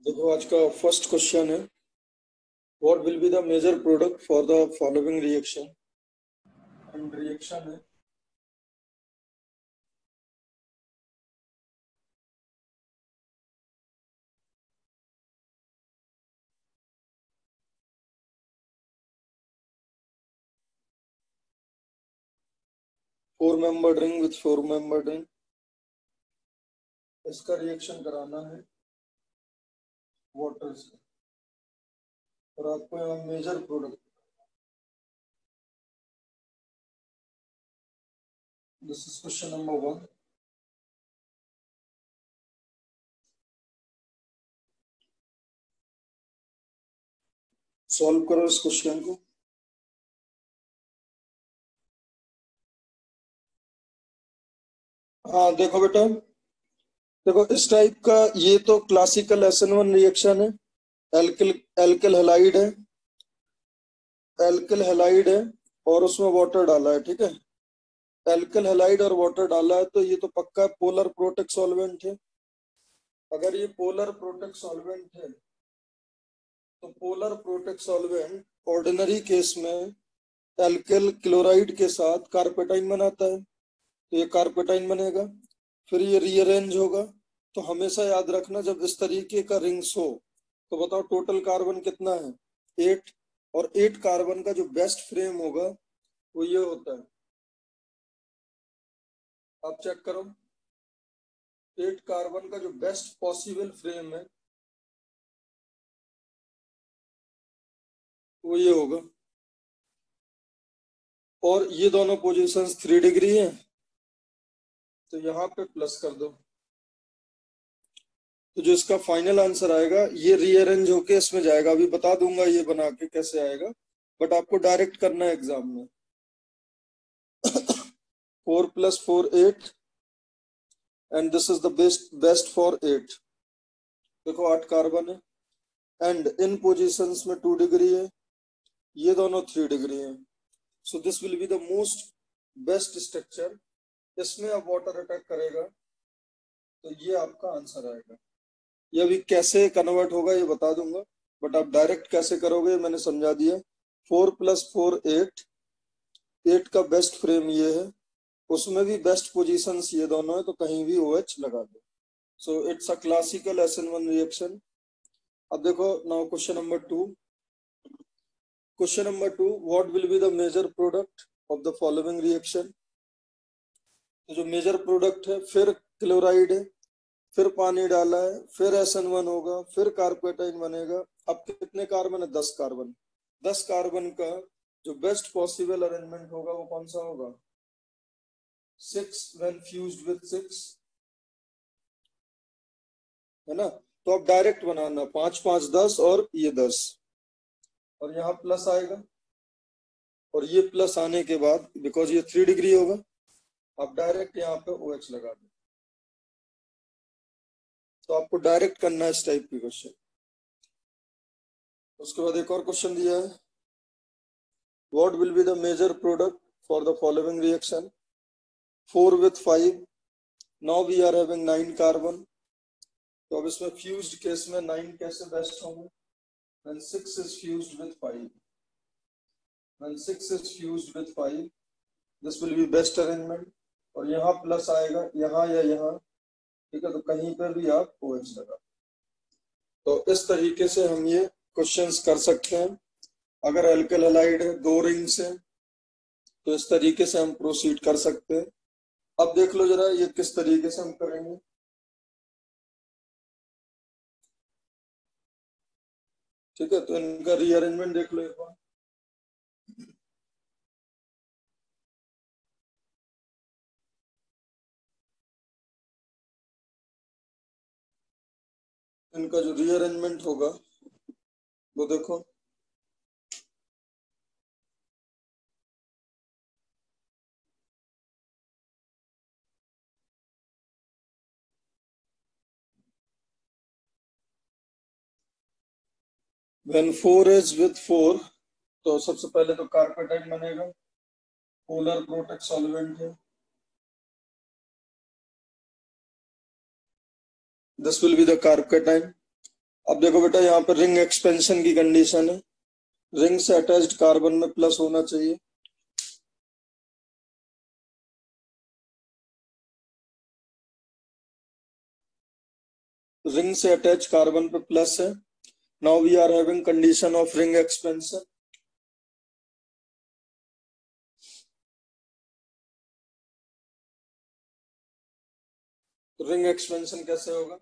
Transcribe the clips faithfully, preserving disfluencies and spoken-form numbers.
देखो आज का फर्स्ट क्वेश्चन है, what will be the major product for the following reaction. And reaction है four member ring with four member ring. इसका reaction कराना है वाटर से, और आपको यहाँ major product, this is question number one. Solve करो इस क्वेश्चन को। हाँ देखो बेटा, देखो इस टाइप का ये तो classical S N one reaction है, एल्किल एल्किल हैलाइड है, एल्किल हैलाइड है और उसमें वाटर डाला है। ठीक है, एल्किल हैलाइड और वाटर डाला है तो ये तो पक्का पोलर प्रोटेक सॉल्वेंट है। अगर ये पोलर प्रोटेक सॉल्वेंट है तो polar protic solvent ordinary case में एल्किल क्लोराइड के साथ कार्पेटाइन बनाता है, तो ये कार्पेटाइन बनेगा, फिर ये रीअरेंज होगा। तो हमेशा याद रखना, जब इस तरीके का रिंग्स हो तो बताओ टोटल कार्बन कितना है, एट। और एट कार्बन का जो बेस्ट फ्रेम होगा वो ये होता है, आप चेक करो, एट कार्बन का जो बेस्ट पॉसिबल फ्रेम है वो ये होगा। और ये दोनों पोजीशंस थ्री डिग्री है तो यहाँ पे प्लस कर दो, तो जो इसका फाइनल आंसर आएगा ये रीअरेंज होके इसमें जाएगा। अभी बता दूंगा ये बना के कैसे आएगा, बट आपको डायरेक्ट करना है एग्जाम में। Four plus four eight, and this is the best best for eight. देखो आठ कार्बन है एंड इन पोजीशंस में टू डिग्री है, ये दोनों थ्री डिग्री है। So this will be the most best structure. इसमें अब वाटर अटैक करेगा तो ये आपका आंसर आएगा। ये अभी कैसे कन्वर्ट होगा ये बता दूंगा, बट आप डायरेक्ट कैसे करोगे मैंने समझा दिया। Four plus four eight, eight का बेस्ट फ्रेम ये है, उसमें भी बेस्ट पोजीशंस ये दोनों है, तो कहीं भी ओ एच लगा दो। So it's a classical S N one reaction. अब देखो now question number two. Question number two, what will be the major product of the following reaction. तो जो मेजर प्रोडक्ट है, फिर क्लोराइड है, फिर पानी डाला है, फिर एस एन वन होगा, फिर कार्पेटाइन बनेगा। अब कितने कार्बन है, दस कार्बन। दस कार्बन का जो बेस्ट पॉसिबल अरेंजमेंट होगा वो कौन सा होगा, six when fused with six, है ना। तो अब डायरेक्ट बनाना, पांच पांच दस और ये दस, और यहाँ प्लस आएगा, और ये प्लस आने के बाद बिकॉज ये थ्री डिग्री होगा, आप डायरेक्ट यहाँ पे ओ एच लगा दो। तो आपको डायरेक्ट करना है इस टाइप की क्वेश्चन। उसके बाद एक और क्वेश्चन दिया है, what will be the major product for the following reaction. Four with five, now we are having nine carbon. तो अब इसमें फ्यूज्ड केस में नाइन कैसे बेस्ट होंगे, when six is fused with five, when six is fused with five, this will be best arrangement। और यहाँ plus आएगा, यहाँ या यहाँ, ठीक है, तो कहीं पर भी आप ओ एच लगा। तो इस तरीके से हम ये क्वेश्चंस कर सकते हैं। अगर एल्किल हैलाइड है, दो रिंग्स है, तो इस तरीके से हम प्रोसीड कर सकते हैं। अब देख लो जरा ये किस तरीके से हम करेंगे। ठीक है, तो इनका रीअरेंजमेंट देख लो एक बार। इनका जो रीअरेंजमेंट होगा वो देखो, when four is with four, तो सबसे पहले तो कार्पेटाइन बनेगा, पोलर प्रोटेक्ट सॉल्वेंट है। This will be the carbocation. अब देखो बेटा, यहाँ पर रिंग एक्सपेंशन की कंडीशन है, रिंग से अटैच्ड कार्बन में प्लस होना चाहिए। रिंग से अटैच कार्बन पे प्लस है। Now we are having condition of ring expansion. Ring expansion कैसे होगा?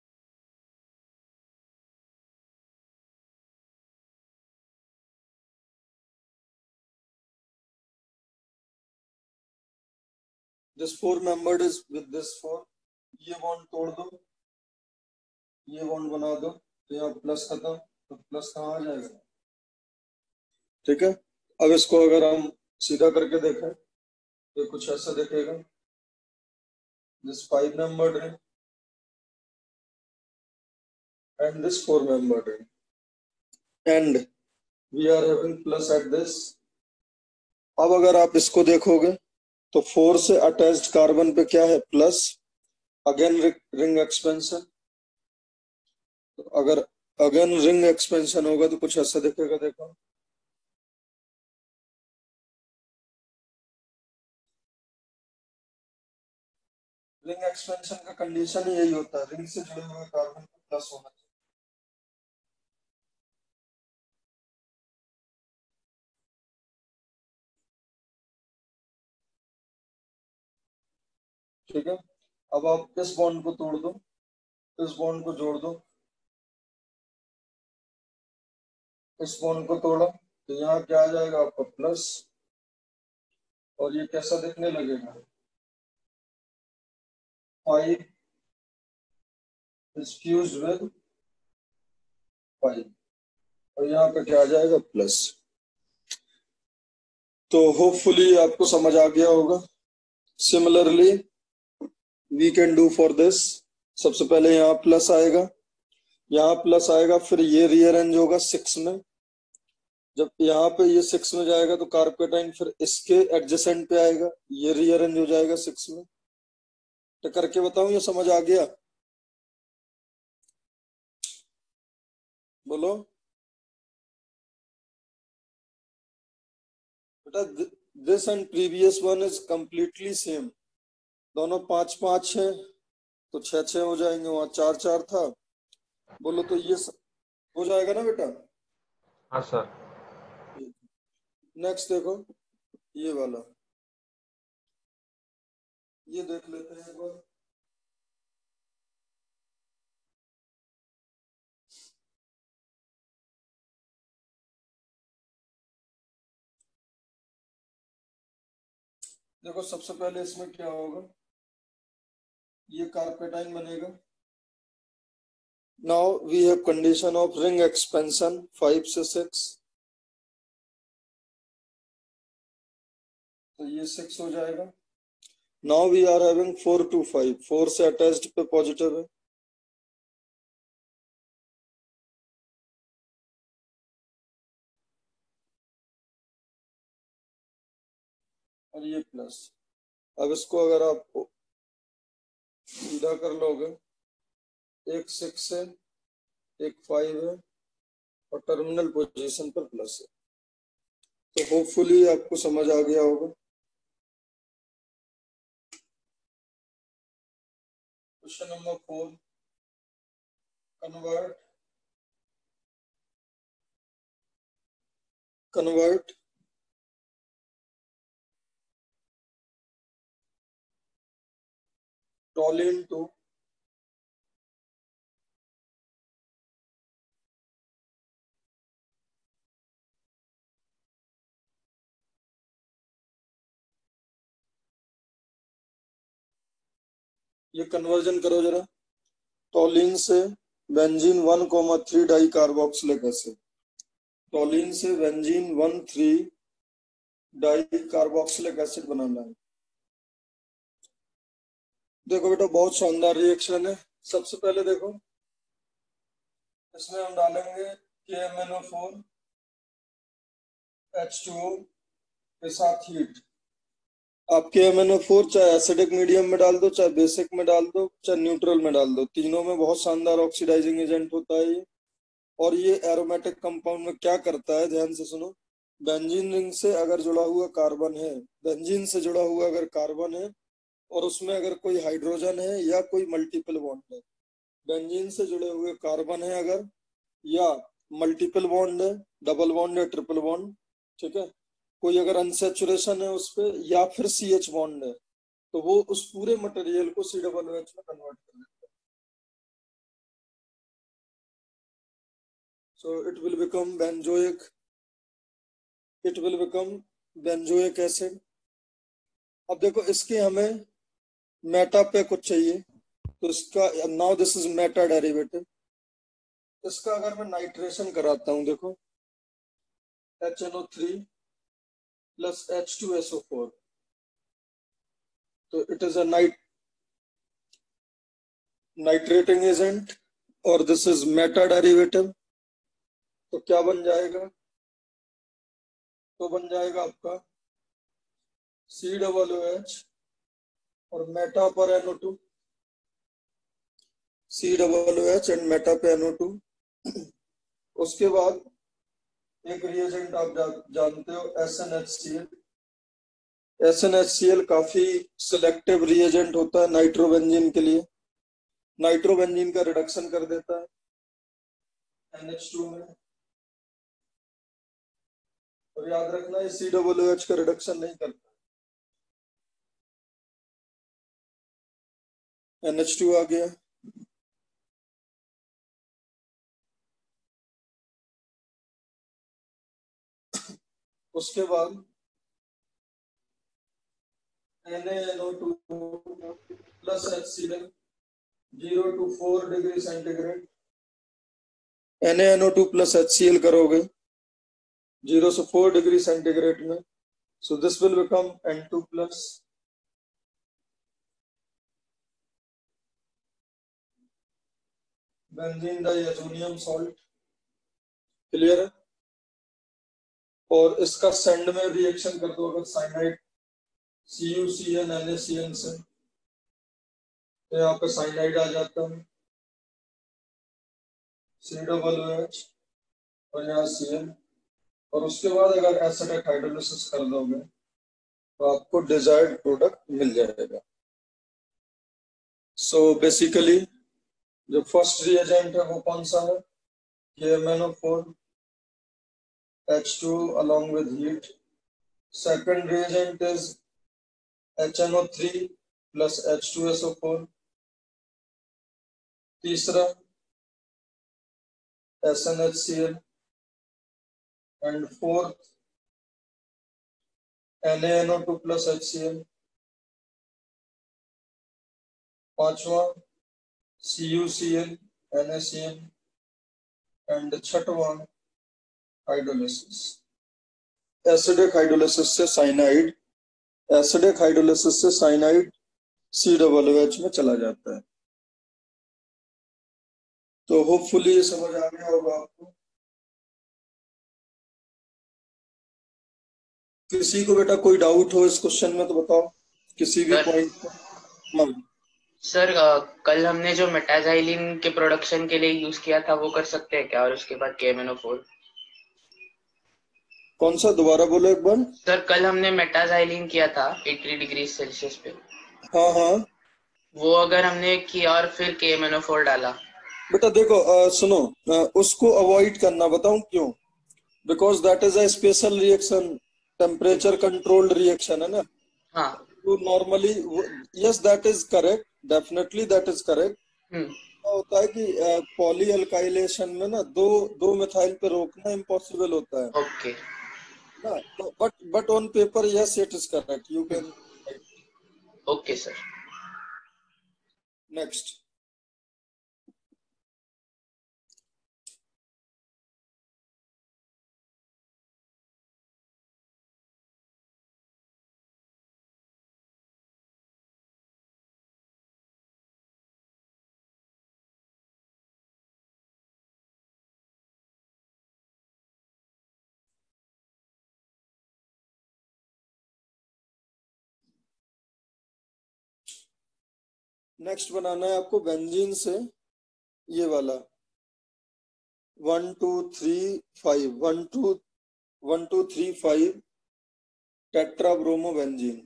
This four membered is with this four, ये बॉन्ड तोड़ दो, ये बॉन्ड बना दो, तो यहाँ प्लस खत्म, तो प्लस कहाँ आ जाएगा? ठीक है। अब इसको अगर हम सीधा करके देखें तो कुछ ऐसा दिखेगा, this five membered ring and this four membered ring and we are having plus at this. अब अगर आप इसको देखोगे तो फोर से अटैच्ड कार्बन पे क्या है? Plus, again ring expansion. तो अगर अगेन रिंग एक्सपेंशन होगा तो कुछ ऐसा दिखेगा, देखो। रिंग एक्सपेंशन का कंडीशन ही यही होता है, रिंग से जुड़े हुए कार्बन पे प्लस होना चाहिए। ठीक है। अब आप इस बॉन्ड को तोड़ दो, इस बॉन्ड को जोड़ दो, इस बॉन्ड को तोड़ा तो यहाँ क्या आ जाएगा आपका? प्लस। और ये कैसा दिखने लगेगा? Five is fused with five, और यहाँ पे क्या आ जाएगा? प्लस। तो होपफुली आपको समझ आ गया होगा। Similarly we can do for this. सबसे पहले यहाँ प्लस आएगा, यहाँ प्लस आएगा, फिर ये रीअरेंज होगा सिक्स में। जब यहाँ पे ये सिक्स में जाएगा तो कार्पेटाइन फिर इसके एडजेसेंट पे आएगा, ये रीअरेंज हो जाएगा सिक्स में। तो करके बताऊं, ये समझ आ गया? बोलो बेटा, this and previous one is completely same. दोनों पांच पांच है तो छह छह हो जाएंगे, वहां चार चार था। बोलो तो ये स... हो जाएगा ना बेटा? हाँ सर। नेक्स्ट देखो, ये वाला, ये देख लेते हैं एक बार। देखो सबसे पहले इसमें क्या होगा, ये कार्पेटाइन बनेगा। Now we have condition of ring expansion five से सिक्स, तो ये सिक्स हो जाएगा। Now we are having four to five, four से अटैच्ड पे पॉजिटिव है, और ये प्लस। अब इसको अगर आप सीधा कर लोगे, एक सिक्स है, एक फाइव है, और टर्मिनल पोजीशन पर प्लस है। तो होपफुली आपको समझ आ गया होगा। Question number four, convert convert toluene to ये कन्वर्जन करो जरा, टॉलिन से benzene one comma three di carboxylic acid, toluene से benzene one three di carboxylic acid बनाना है। देखो बेटा, बहुत शानदार रिएक्शन है। सबसे पहले देखो, इसमें हम डालेंगे K M N O four H two O के साथ हीट। आप K M N O four चाहे एसिडिक मीडियम में डाल दो, चाहे बेसिक में डाल दो, चाहे न्यूट्रल में डाल दो, तीनों में बहुत शानदार ऑक्सीडाइजिंग एजेंट होता है ये। और ये एरोमेटिक कंपाउंड में क्या करता है, ध्यान से सुनो। बेंजीन रिंग से अगर जुड़ा हुआ कार्बन है, बेंजीन से जुड़ा हुआ अगर कार्बन है और उसमें अगर कोई हाइड्रोजन है या कोई मल्टीपल बॉन्ड है, बेंजीन से जुड़े हुए कार्बन है अगर, या मल्टीपल बॉन्ड है, डबल बॉन्ड है, ट्रिपल बॉन्ड, ठीक है, कोई अगर अनसेचुरेशन है उस पे, या फिर सी एच बॉन्ड है, तो वो उस पूरे मटेरियल को सी डबल एच में कन्वर्ट कर देता है। So it will become benzoic, it will become benzoic acid. अब देखो इसके हमें मेटा पे कुछ चाहिए, तो इसका now this is meta derivative. इसका अगर मैं नाइट्रेशन कराता हूं, देखो H N O three plus H two S O four, तो it is a nit nitrating agent और दिस इज मेटा डेरिवेटिव। तो क्या बन जाएगा, तो बन जाएगा आपका सी डबल ओ एच और मेटा पर N O two, C double O H and meta पे एन ओ टू। उसके बाद एक रिएजेंट आप जा, जानते हो S N H C L. S N H C L काफी सिलेक्टिव रिएजेंट होता है नाइट्रोबेंजीन के लिए, नाइट्रोबेंजीन का रिडक्शन कर देता है एन एच टू में। और याद रखना ये सी डबल ओ एच का रिडक्शन नहीं करता, एन एच टू आ गया। उसके बाद N A N O two plus H C L, zero two four degree centigrade, N A N O two plus H C L करोगे zero से four degree centigrade में, so this will become N two plus benzene diazonium salt. Clear है। और इसका Sandmeyer reaction कर दो अगर cyanide C U C N N A C N से, तो यहाँ पे साइनाइड आ जाता है सी डबल ओ एच और यहाँ सी एन। और उसके बाद अगर एसिडिक हाइड्रोलिसिस कर दोगे तो आपको डिजायर्ड प्रोडक्ट मिल जाएगा। सो so बेसिकली जो फर्स्ट रिएजेंट है वो कौन सा है, K M N O four H two along with heat. Second reagent is H N O three plus H two S O four. तीसरा S N H C L and fourth N A N O two plus H C L. पांचवा C U C L N A C L and छठवा hydrolysis, acidic hydrolysis से cyanide, acidic hydrolysis से cyanide C double O H में चला जाता है। तो hopefully ये समझ आ गया होगा आपको। किसी को बेटा कोई डाउट हो इस क्वेश्चन में तो बताओ, किसी भी सर पॉइंट पर। हाँ सर अ, कल हमने जो मेटाजाइलिन के प्रोडक्शन के लिए यूज किया था वो कर सकते हैं क्या, और उसके बाद के एम एन ओ फोर? कौन सा, दोबारा बोलो एक बार। सर कल हमने मेटाजाइलिन किया था अस्सी डिग्री सेल्सियस पे, हाँ हाँ वो अगर हमने किया और फिर के एम एन ओ फोर डाला। बेटा देखो अ, सुनो, अ, उसको अवॉइड करना, बताऊं क्यों। Because that is a special reaction, temperature controlled reaction है ना। हाँ। तो normally yes that is correct, definitely that is correct. Hmm. क्या होता है कि पॉली अल्काइलेशन में ना दो दो मिथाइल पे रोकना इम्पॉसिबल होता है ओके। ना। But but on paper yes it is correct, you can. Okay sir. Next, next बनाना है आपको बेंजीन से ये वाला one two three five one two one two three five tetrabromobenzene.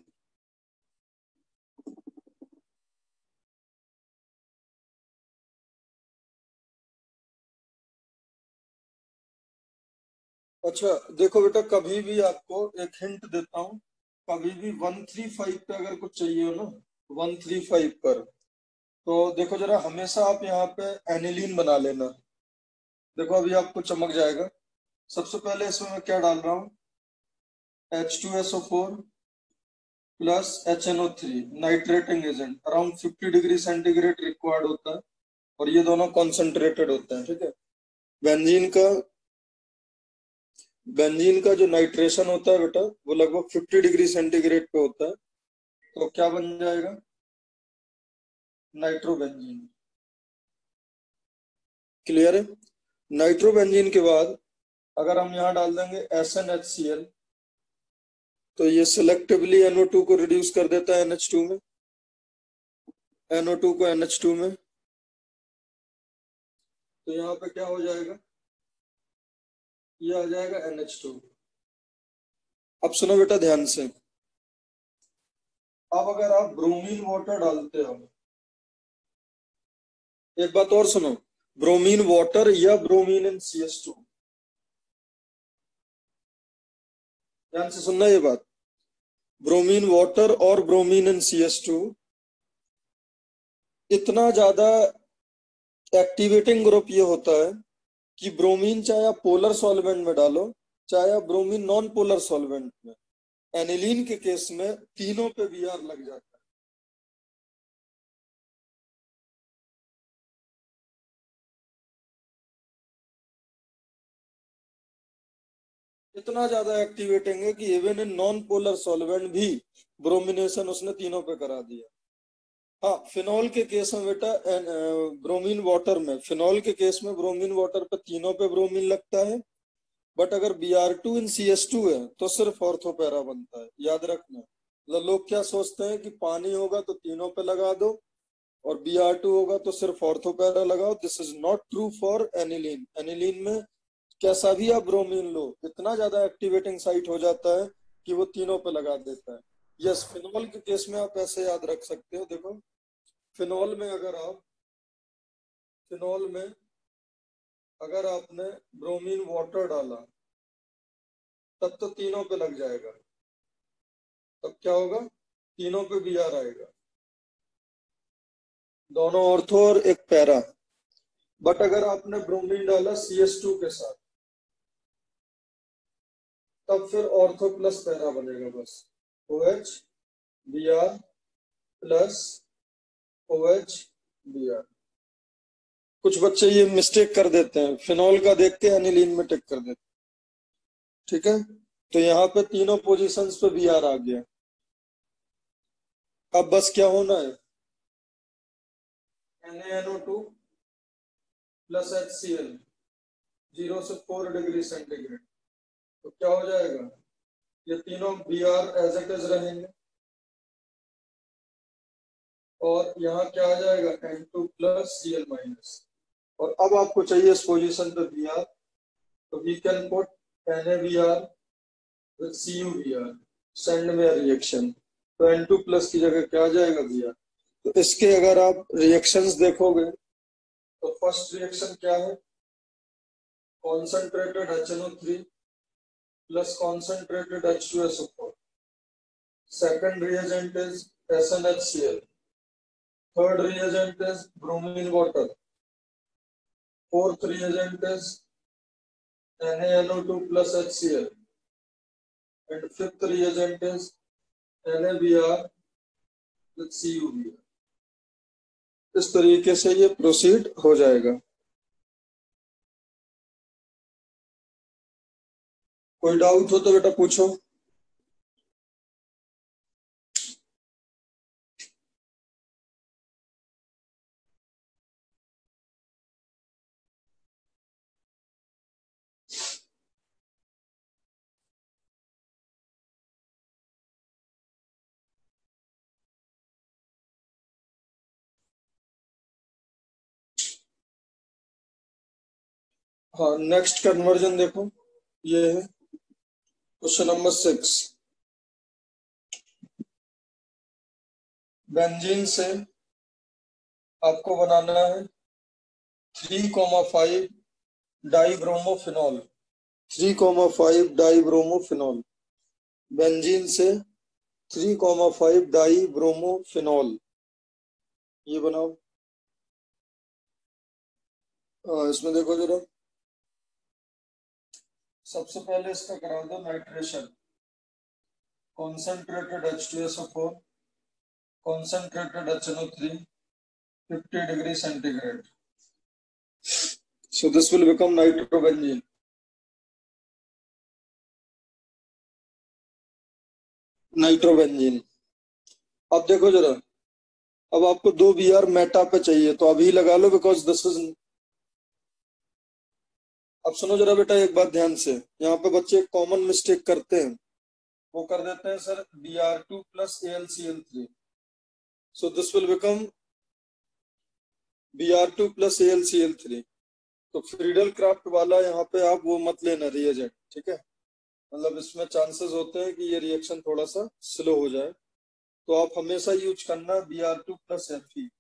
अच्छा देखो बेटा, कभी भी आपको एक हिंट देता हूँ, कभी भी वन थ्री फाइव पे अगर कुछ चाहिए हो ना, वन थ्री फाइव पर, तो देखो जरा हमेशा आप यहाँ पे एनिलीन बना लेना। देखो अभी आपको चमक जाएगा। सबसे पहले इसमें मैं क्या डाल रहा हूँ, H two S O four plus H N O three, nitrating agent, around fifty degree centigrade required होता है, और ये दोनों कॉन्सेंट्रेटेड होते हैं, ठीक है। बेंजीन का बेंजीन का जो नाइट्रेशन होता है बेटा, वो लगभग फिफ्टी डिग्री सेंटीग्रेड पे होता है, तो क्या बन जाएगा, नाइट्रोबेंजीन। क्लियर है। नाइट्रोबेंजीन के बाद अगर हम यहाँ डाल देंगे S N H C L, तो ये सिलेक्टिवली एन ओ टू को रिड्यूस कर देता है एन एच टू में, एन ओ टू को एन एच टू में, तो यहाँ पे क्या हो जाएगा, ये आ जाएगा एन एच टू। अब सुनो बेटा ध्यान से, अब अगर आप ब्रोमीन वाटर डालते हो, एक बात और सुनो, ब्रोमीन वाटर या bromine in C S two, ध्यान से सुनना ये बात, ब्रोमीन वाटर और bromine in C S two इतना ज्यादा एक्टिवेटिंग ग्रुप ये होता है कि ब्रोमीन चाहे आप पोलर सॉल्वेंट में डालो, चाहे आप ब्रोमीन नॉन पोलर सॉल्वेंट में, एनिलीन के केस में तीनों पे बी आर लग जाता है। इतना ज्यादा एक्टिवेटिंग है कि even in non polar solvent भी ब्रोमिनेशन उसने तीनों पे करा दिया। हाँ, फिनॉल के केस में बेटा, ब्रोमीन वाटर में, फिनॉल के केस में ब्रोमीन वाटर पे तीनों पे ब्रोमीन लगता है, बट अगर B R two in C S two है तो सिर्फ ऑर्थोपैरा बनता है, याद रखना। मतलब लोग क्या सोचते हैं कि पानी होगा तो तीनों पे लगा दो, और बी आर टू होगा तो सिर्फ ऑर्थोपैरा लगाओ। This is not true for aniline. Aniline में कैसा भी आप ब्रोमीन लो, इतना ज्यादा एक्टिवेटिंग साइट हो जाता है कि वो तीनों पे लगा देता है। यस, फिनॉल के केस में आप ऐसे याद रख सकते हो। देखो फिनॉल में अगर आप फिनॉल में अगर आपने ब्रोमीन वाटर डाला, तब तो तीनों पे लग जाएगा, तब क्या होगा, तीनों पे बी आर आएगा, दोनों ऑर्थो और एक पैरा। बट अगर आपने ब्रोमीन डाला सी एस टू के साथ, तब फिर ऑर्थो प्लस पैरा बनेगा, बस O H B R plus O H B R. कुछ बच्चे ये मिस्टेक कर देते हैं, फिनॉल का देख के एनिलीन में टिक कर देते हैं, ठीक है। तो यहाँ पे तीनों पोजीशंस पे बी आर आ गया। अब बस क्या होना है, N A N O two plus H C L, zero से फोर डिग्री सेंटीग्रेड, तो क्या हो जाएगा, ये तीनों B R as it is रहेंगे, और यहाँ क्या आ जाएगा, N two plus C L minus. और अब आपको चाहिए इस पोजीशन पे बी आर, तो we can put N A B R with C U B R, Sandmeyer reaction, तो एन टू प्लस की जगह क्या आ जाएगा, बी आर। तो इसके अगर आप रिएक्शंस देखोगे, तो फर्स्ट रिएक्शन क्या है, concentrated H N O three plus concentrated H two S O four. Second reagent is S N H C L. Third reagent is bromine water. Fourth reagent is N a N O two plus H C l. And fifth reagent is N a B r with C u B r. इस तरीके से ये proceed हो जाएगा। कोई doubt हो तो बेटा पूछो। हाँ, नेक्स्ट कन्वर्जन देखो, ये है क्वेश्चन नंबर सिक्स। बेंजीन से आपको बनाना है three comma five dibromophenol. Three comma five dibromophenol. Benzene से थ्री कॉमा फाइव डाईब्रोमोफिनॉल, ये बनाओ। हाँ, इसमें देखो जरा, सबसे पहले इसका करा दो nitration. Concentrated H two S O four, concentrated H N O three, fifty degree centigrade. So this will become nitrobenzene. Nitrobenzene. अब देखो जरा, अब आपको दो बी आर मेटा पे चाहिए तो अभी लगा लो, बिकॉज दिस इज। अब सुनो जरा बेटा, एक बात ध्यान से, यहाँ पे बच्चे कॉमन मिस्टेक करते हैं, वो कर देते हैं sir B R two plus A L C L three. So this will become B R two plus A L C L three. तो फ्रीडल क्राफ्ट वाला यहाँ पे आप वो मत लेना रिएजेंट, ठीक है। मतलब इसमें चांसेस होते हैं कि ये रिएक्शन थोड़ा सा स्लो हो जाए, तो आप हमेशा यूज करना B R two plus F E.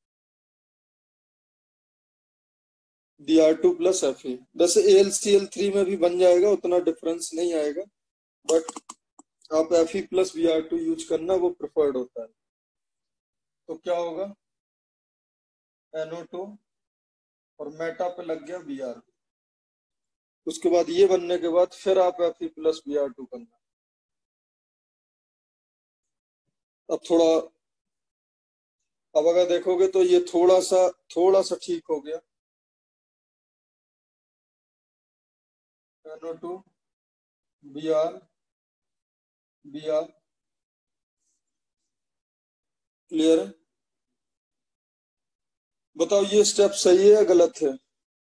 B R two plus F E. वैसे A L C L three में भी बन जाएगा, उतना डिफरेंस नहीं आएगा, बट आप F E plus B R two use करना, वो प्रेफर्ड होता है। तो क्या होगा, एन ओ टू और मेटा पे लग गया बी आर। उसके बाद ये बनने के बाद फिर आप F E plus B R two करना। अब थोड़ा, अब अगर देखोगे तो ये थोड़ा सा थोड़ा सा ठीक हो गया। N O two B R B R, clear है। बताओ ये स्टेप सही है या गलत है।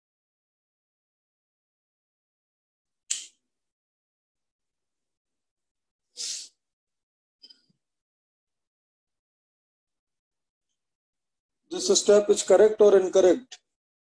दिस स्टेप इज करेक्ट और इनकरेक्ट।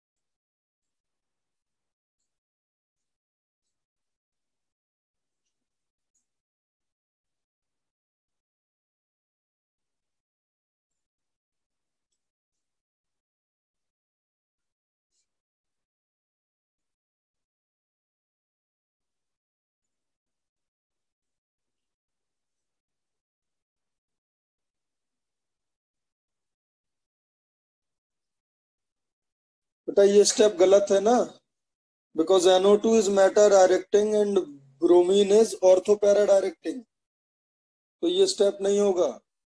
बेटा ये स्टेप गलत है ना, because N O two is meta directing and bromine is ortho para directing, तो ये स्टेप नहीं होगा।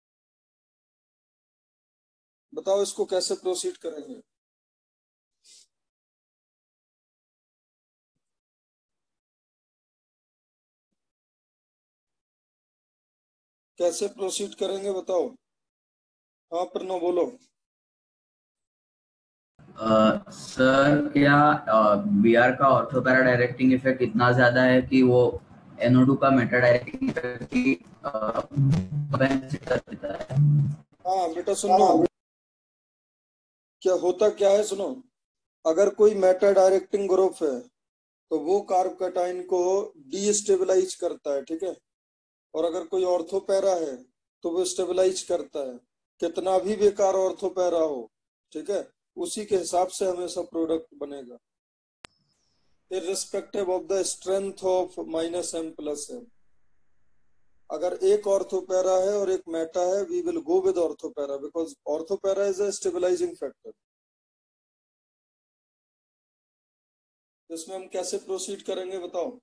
बताओ इसको कैसे प्रोसीड करेंगे। कैसे प्रोसीड करेंगे बताओ। हाँ प्रणव बोलो। सर क्या बी आर का ऑर्थोपैरा डायरेक्टिंग इफेक्ट इतना ज्यादा है कि वो एन ओ टू का मेटा डायरेक्टिंग इफेक्ट की compensate कर देता है। हाँ बेटा सुनो, क्या होता क्या है सुनो, अगर कोई मेटा डायरेक्टिंग ग्रुप है तो वो कार्ब कटाइन को डीस्टेबलाइज करता है, ठीक है। और अगर कोई ऑर्थोपैरा है तो वो स्टेबलाइज करता है, कितना भी बेकार ऑर्थोपैरा हो, ठीक है, उसी के हिसाब से हमेशा प्रोडक्ट बनेगा, irrespective of the strength of minus M plus M. अगर एक ऑर्थोपैरा है और एक मेटा है, we will go with ortho para, because ortho para is a stabilising factor. इसमें हम कैसे प्रोसीड करेंगे बताओ।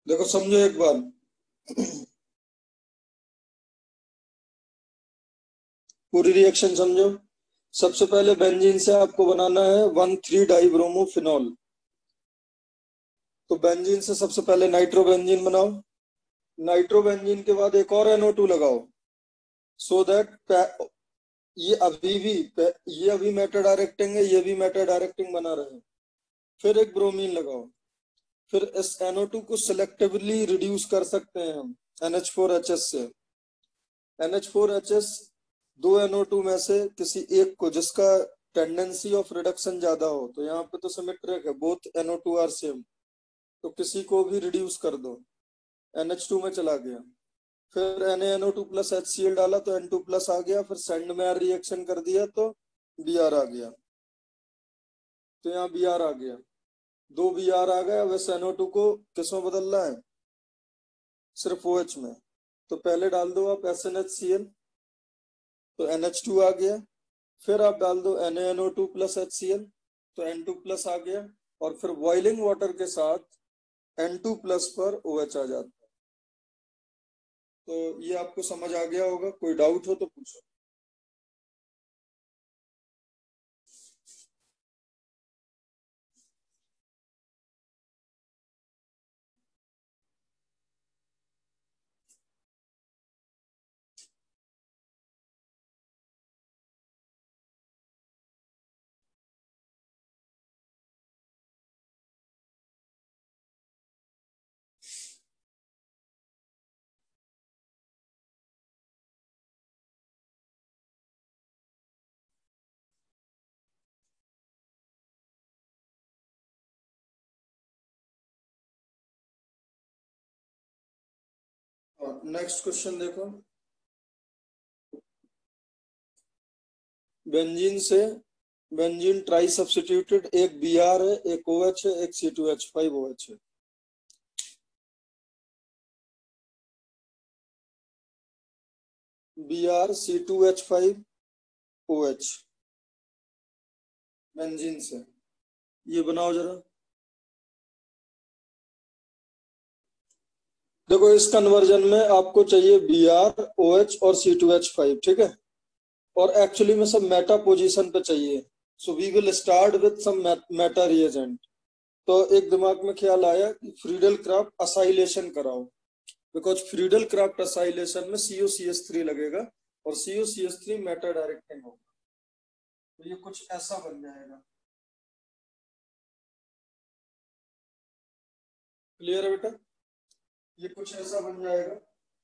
देखो समझो एक बार, पूरी रिएक्शन समझो। सबसे पहले बेंजीन से आपको बनाना है वन थ्री डाइब्रोमोफिनॉल। तो बेंजीन से सबसे पहले नाइट्रोबेंजीन बनाओ। नाइट्रोबेंजीन के बाद एक और एन ओ टू लगाओ, सो so दैट ये अभी भी ये अभी मेटा डायरेक्टिंग है, ये भी मेटा डायरेक्टिंग बना रहे। फिर एक ब्रोमीन लगाओ। फिर इस एन ओ टू को सिलेक्टिवली रिड्यूस कर सकते हैं हम N H four H S से। N H four H S दो एन ओ टू में से किसी एक को, जिसका टेंडेंसी ऑफ रिडक्शन ज्यादा हो, तो यहाँ पे तो सिमेट्रिक है, both N O two are same, तो किसी को भी रिड्यूस कर दो, एन एच टू में चला गया। फिर N A N O two plus H C L डाला तो एन टू प्लस आ गया। फिर सेंडमेयर रिएक्शन कर दिया तो बी आर आ गया। तो यहाँ बी आर आ गया, दो बी आर आ गया। वैसे एन ओ टू को किसमें बदलना है, सिर्फ ओ एच में। तो पहले डाल दो आप S N H C L, तो एन एच टू आ गया। फिर आप डाल दो N A N O two plus H C L, तो एन टू प्लस आ गया। और फिर बॉइलिंग वाटर के साथ एन टू प्लस पर ओ एच आ जाता है। तो ये आपको समझ आ गया होगा, कोई डाउट हो तो पूछो। नेक्स्ट क्वेश्चन देखो, बेंजीन से बेंजीन ट्राई सब्स्टिट्यूटेड, एक बी आर है, एक ओ एच है, एक C two H five O H है। B R C two H five O H benzene से, ये बनाओ जरा। देखो इस कन्वर्जन में आपको चाहिए बी आर ओ एच और सी टू एच फाइव, ठीक है। और एक्चुअली में सब मेटा पोजीशन पे चाहिए। So we will start with some meta reagent. तो एक दिमाग में ख्याल आया कि फ्रीडल क्राफ्ट असाइलेशन कराओ, बिकॉज फ्रीडल क्राफ्ट असाइलेशन में C O C S three लगेगा और C O C S three meta directing होगा। तो ये कुछ ऐसा बन जाएगा। क्लियर है बेटा, ये कुछ ऐसा बन जाएगा।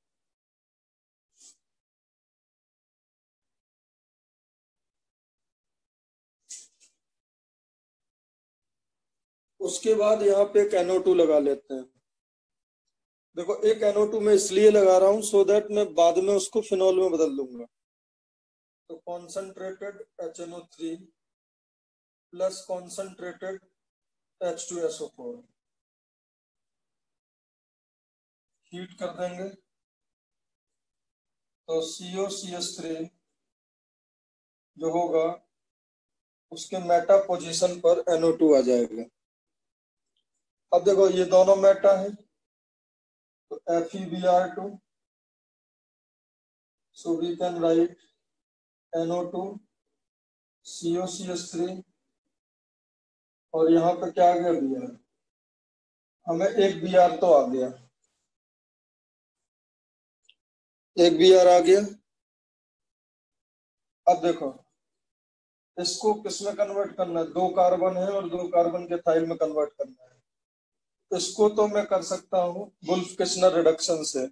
उसके बाद यहाँ पे एक एन ओ टू लगा लेते हैं। देखो एक एन ओ टू में इसलिए लगा रहा हूं सो दैट मैं बाद में उसको फिनॉल में बदल दूंगा। तो concentrated H N O three plus concentrated H two S O four, heat कर देंगे तो सी ओ सी एस थ्री जो होगा उसके मेटा पोजीशन पर एन ओ टू आ जाएगा। अब देखो ये दोनों मेटा है, तो F E B R two, so we can write N O two C O C S three, और यहाँ पे क्या आ गया बी आर, हमें एक बी आर तो आ गया, एक बी आर आ गया। अब देखो इसको किसमें कन्वर्ट करना है, दो कार्बन है और दो कार्बन के थाइल में कन्वर्ट करना है। इसको तो मैं कर सकता हूँ वुल्फ किस्नर रिडक्शन से,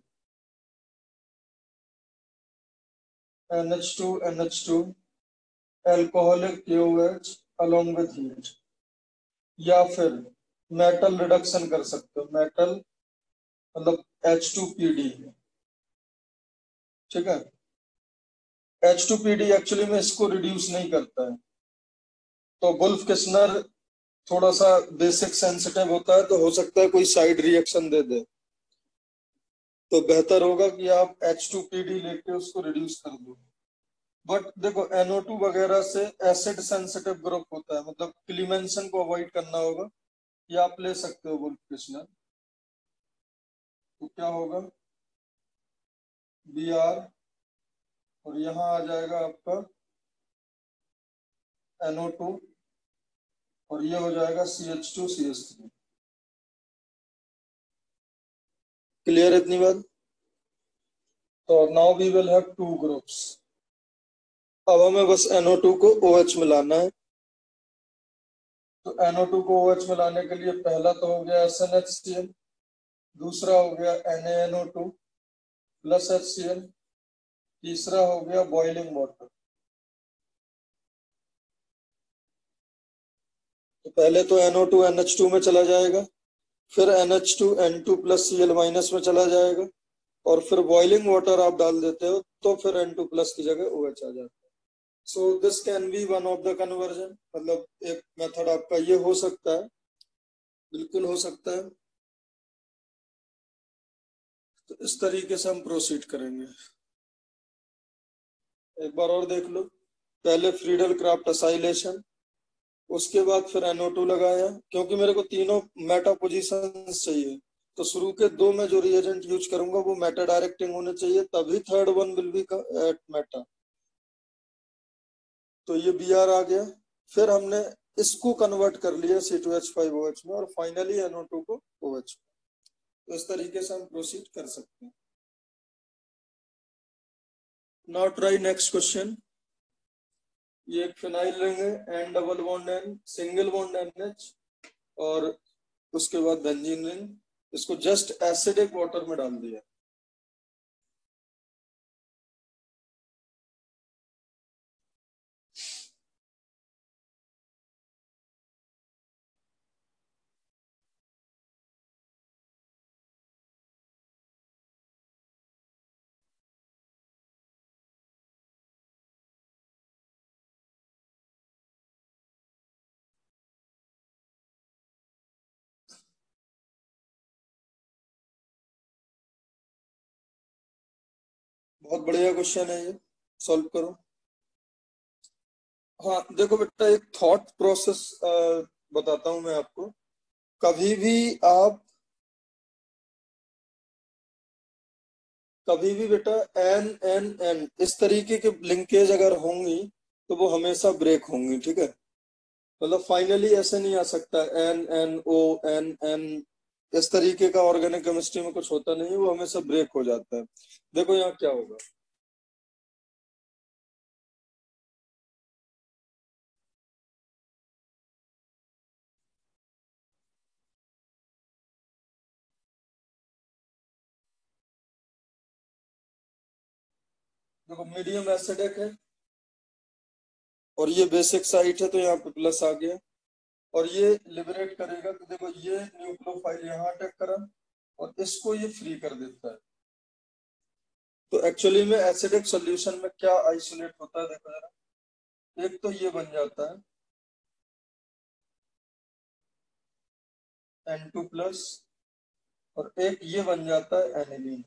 N H two N H two alcoholic के O H along with heat, या फिर मेटल रिडक्शन कर सकते हो, मेटल मतलब एच टू पी डी, ठीक है। H two P D actually में इसको रिड्यूस नहीं करता है, तो वुल्फ किस्नर थोड़ा सा बेसिक सेंसिटिव होता है, तो हो सकता है कोई साइड रिएक्शन दे दे। तो बेहतर होगा कि आप एच टू पी डी लेके उसको रिड्यूस कर दो। बट देखो एन ओ टू वगैरह से एसिड सेंसिटिव ग्रुप होता है, मतलब क्लीमेंसन को अवॉइड करना होगा, ये आप ले सकते हो वुल्फ किस्नर। तो क्या होगा बी आर, और यहाँ आ जाएगा आपका एन ओ टू, और ये हो जाएगा C H two C H three. Clear इतनी बात? तो now we will have two groups. अब हमें बस एन ओ टू को ओ एच मिलाना है। तो एन ओ टू को ओ एच मिलाने के लिए पहला तो हो गया S N H C L, दूसरा हो गया N A N O two plus H C L, तीसरा हो गया बॉइलिंग वाटर। तो पहले तो N O two N H two में चला जाएगा, फिर N H two N two plus C L minus में चला जाएगा, और फिर बॉइलिंग वाटर आप डाल देते हो तो फिर एन टू प्लस की जगह ओ एच आ जाता है। So this can be one of the conversion, मतलब एक मेथड आपका ये हो सकता है, बिल्कुल हो सकता है। तो इस तरीके से हम प्रोसीड करेंगे। एक बार और देख लो, पहले फ्रीडल क्राफ्ट असाइलेशन, उसके बाद फिर एन ओ टू लगाया, क्योंकि मेरे को तीनों मेटा पोजीशन चाहिए। तो शुरू के दो में जो रिएजेंट यूज करूंगा वो मेटा डायरेक्टिंग होने चाहिए, तभी third one will be at meta. तो ये बी आर आ गया, फिर हमने इसको कन्वर्ट कर लिया C two H five O H में, और फाइनली एन ओ टू को ओ एच में। तो इस तरीके से हम प्रोसीड कर सकते हैं। Now try next question. ये एक फिनाइल रिंग है, N double bond N, single bond N H, और उसके बाद बेंजीन रिंग। इसको जस्ट एसिडिक वाटर में डाल दिया। बहुत बढ़िया क्वेश्चन है ये, सॉल्व करो। हाँ देखो बेटा, एक थॉट प्रोसेस बताता हूं मैं आपको। कभी भी आप कभी भी बेटा एन एन एन इस तरीके के लिंकेज अगर होंगी तो वो हमेशा ब्रेक होंगी, ठीक है। मतलब फाइनली ऐसे नहीं आ सकता N N O N N, इस तरीके का ऑर्गेनिक केमिस्ट्री में कुछ होता नहीं है, वो हमेशा ब्रेक हो जाता है। देखो यहाँ क्या होगा, देखो मीडियम एसिडिक है और ये बेसिक साइट है, तो यहाँ पे प्लस आ गया, और ये लिबरेट करेगा। तो देखो ये न्यूक्लियोफाइल यहाँ अटैक करा और इसको ये फ्री कर देता है। तो एक्चुअली में एसिडिक सॉल्यूशन में क्या आइसोलेट होता है, देखो जरा, एक तो ये बन जाता है एन टू प्लस, और एक ये बन जाता है एनिलीन।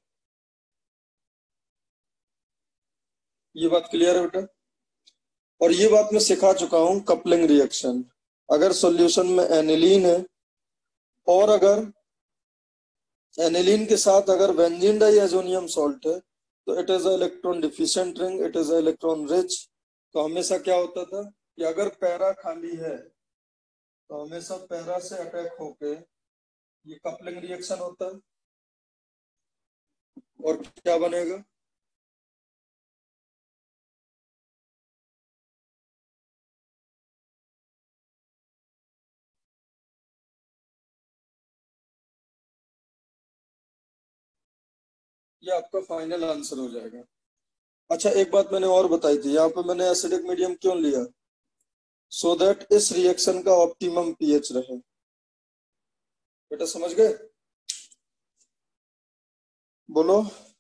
ये बात क्लियर है बेटा? और ये बात मैं सिखा चुका हूं, कपलिंग रिएक्शन। अगर सॉल्यूशन में एनिलीन है और अगर एनिलीन के साथ अगर बेंजीन डाइएजोनियम सॉल्ट है तो it is electron deficient ring, it is electron rich. तो हमेशा क्या होता था कि अगर पैरा खाली है तो हमेशा पैरा से अटैक होके ये कपलिंग रिएक्शन होता है, और क्या बनेगा, ये आपका फाइनल आंसर हो जाएगा। अच्छा एक बात मैंने और बताई थी, यहाँ पे मैंने एसिडिक मीडियम क्यों लिया, सो so दैट इस रिएक्शन का ऑप्टिमम पीएच रहे। बेटा समझ गए? बोलो,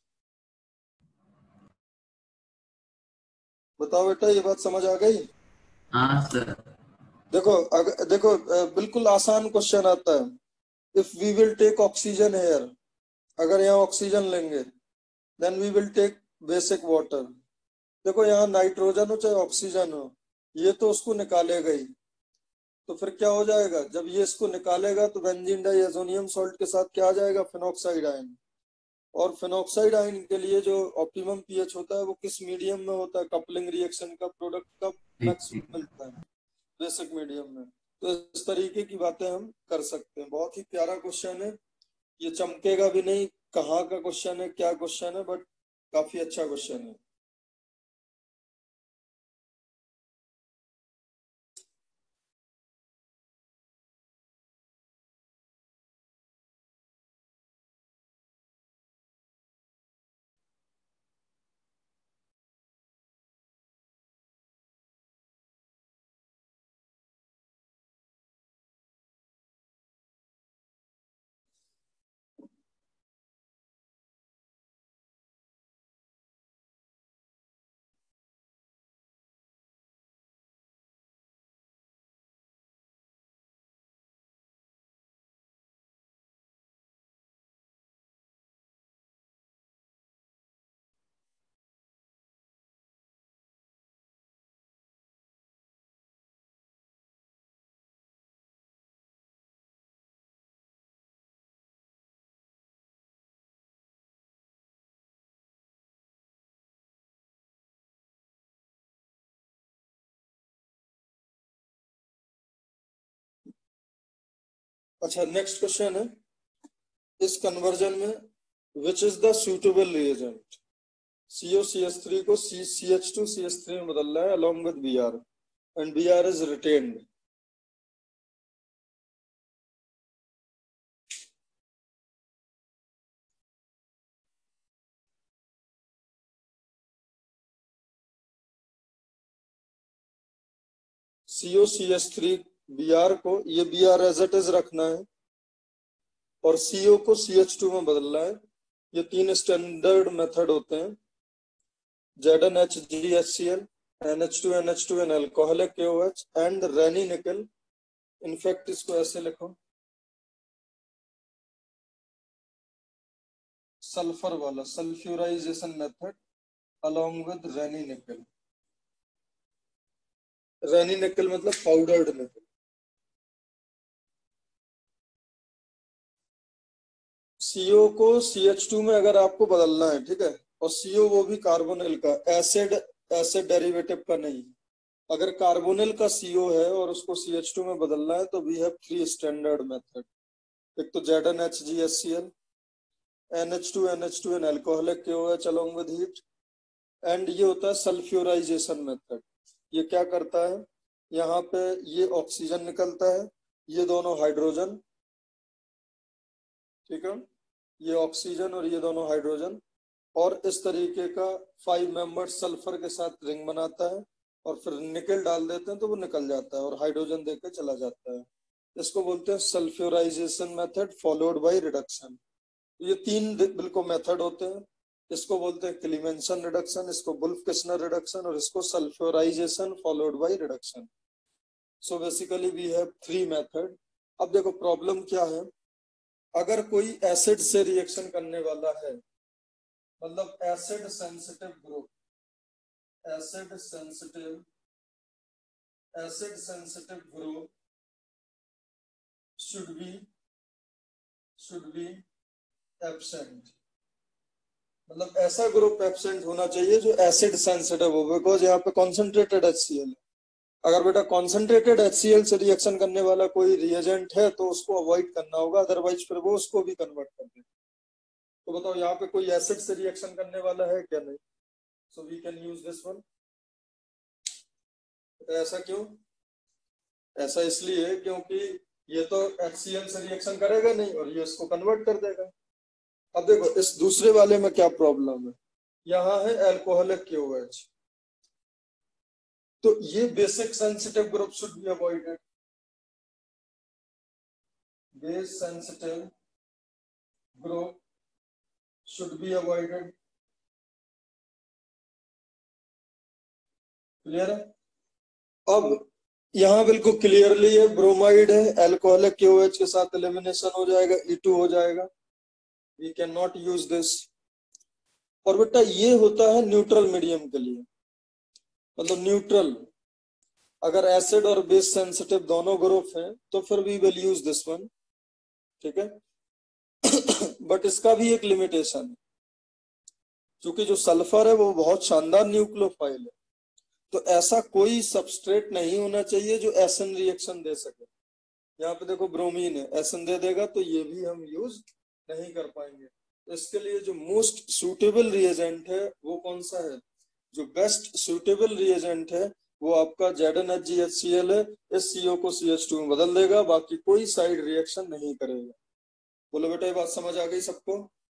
बताओ बेटा, ये बात समझ आ गई? हाँ सर। देखो अगर देखो बिल्कुल आसान क्वेश्चन आता है, if we will take oxygen here, अगर यहाँ ऑक्सीजन लेंगे then we will take basic water. देखो यहाँ नाइट्रोजन हो चाहे ऑक्सीजन हो, ये तो उसको निकालेगा ही। तो फिर क्या हो जाएगा, जब ये इसको निकालेगा तो बेंजीन डाइएजोनियम सॉल्ट के साथ क्या आ जाएगा, फिनॉक्साइड आयन। और फिनॉक्साइड आयन के लिए जो ऑप्टिमम पीएच होता है वो किस मीडियम में होता है? कपलिंग रिएक्शन का प्रोडक्ट कब मैक्सिमम मिलता है? बेसिक मीडियम में। तो इस तरीके की बातें हम कर सकते हैं। बहुत ही प्यारा क्वेश्चन है ये, चमकेगा भी नहीं कहाँ का क्वेश्चन है, क्या क्वेश्चन है, बट काफी अच्छा क्वेश्चन है। अच्छा, नेक्स्ट क्वेश्चन है, इस कन्वर्जन में which is the suitable reagent? C O C S three को C H two C S three में बदल रहा है along with B R and B R is retained. C O C S three B R को, ये B R as it is रखना है और सी ओ को सी एच टू में बदलना है। ये तीन स्टैंडर्ड मेथड होते हैं, Z N H G H C L, N H two N H two N alcoholic के ओ एच एंड रेनी निकल। इनफैक्ट इसको ऐसे लिखो, सल्फर वाला sulphurisation method along with Raney nickel. Raney निकल मतलब पाउडर्ड निकल। सीओ को सी एच टू में अगर आपको बदलना है, ठीक है, और सीओ वो भी कार्बोनिल का, एसिड एसिड डेरिवेटिव का नहीं। अगर कार्बोनिल का सीओ है और उसको सी एच टू में बदलना है तो we have three standard method. एक तो Z N H G S C L, N H two N H two N alcoholic के O H along with heat, and ये होता है सल्फ्यूराइजेशन मेथड। ये क्या करता है, यहाँ पे ये ऑक्सीजन निकलता है, ये दोनों हाइड्रोजन, ठीक है, ये ऑक्सीजन और ये दोनों हाइड्रोजन, और इस तरीके का फाइव मेंबर सल्फर के साथ रिंग बनाता है और फिर निकल डाल देते हैं तो वो निकल जाता है और हाइड्रोजन देकर चला जाता है। इसको बोलते हैं sulphurisation method followed by reduction. ये तीन बिल्कुल मेथड होते हैं। इसको बोलते हैं क्लीमेंसन रिडक्शन, इसको वुल्फ-किस्नर रिडक्शन और इसको sulphurisation followed by reduction. So basically we have three method. अब देखो प्रॉब्लम क्या है, अगर कोई एसिड से रिएक्शन करने वाला है, मतलब acid sensitive group, acid sensitive acid sensitive group should be should be absent, मतलब ऐसा ग्रुप एब्सेंट होना चाहिए जो एसिड सेंसिटिव हो, बिकॉज यहाँ पे कॉन्सेंट्रेटेड एच सी एल है। अगर बेटा कॉन्सेंट्रेटेड एच सी एल से रिएक्शन करने वाला कोई रिएजेंट है तो उसको अवॉइड करना होगा, अदरवाइज फिर वो उसको भी कन्वर्ट कर दे। तो बताओ यहाँ पे कोई एसिड से रिएक्शन करने वाला है क्या? नहीं। So we can use this one. ऐसा क्यों? ऐसा इसलिए क्योंकि ये तो एच सी एल से रिएक्शन करेगा नहीं और ये इसको कन्वर्ट कर देगा। अब देखो इस दूसरे वाले में क्या प्रॉब्लम है, यहाँ है अल्कोहलिक के ओ एच, तो ये basic sensitive group should be avoided. Base sensitive group should be avoided. Clear है? अब यहाँ बिल्कुल क्लियरली है, ब्रोमाइड है, अल्कोहलिक के ओ एच के साथ एलिमिनेशन हो जाएगा, ई टू हो जाएगा, we can not use this. और बेटा ये होता है न्यूट्रल मीडियम के लिए, मतलब न्यूट्रल, अगर एसिड और बेस सेंसिटिव दोनों ग्रुप हैं तो फिर we will use this one, ठीक है। बट इसका भी एक लिमिटेशन है, क्योंकि जो सल्फर है वो बहुत शानदार न्यूक्लियोफाइल है, तो ऐसा कोई सबस्ट्रेट नहीं होना चाहिए जो एसन रिएक्शन दे सके। यहाँ पे देखो ब्रोमीन है, एसन दे देगा तो ये भी हम यूज नहीं कर पाएंगे। इसके लिए जो मोस्ट सुटेबल रिएजेंट है वो कौन सा है, जो बेस्ट सुटेबल रिएजेंट है वो आपका Z N H G H C L है। इस सीओ को सी एच टू में बदल देगा, बाकी कोई साइड रिएक्शन नहीं करेगा। बोलो बेटा, ये बात समझ आ गई सबको?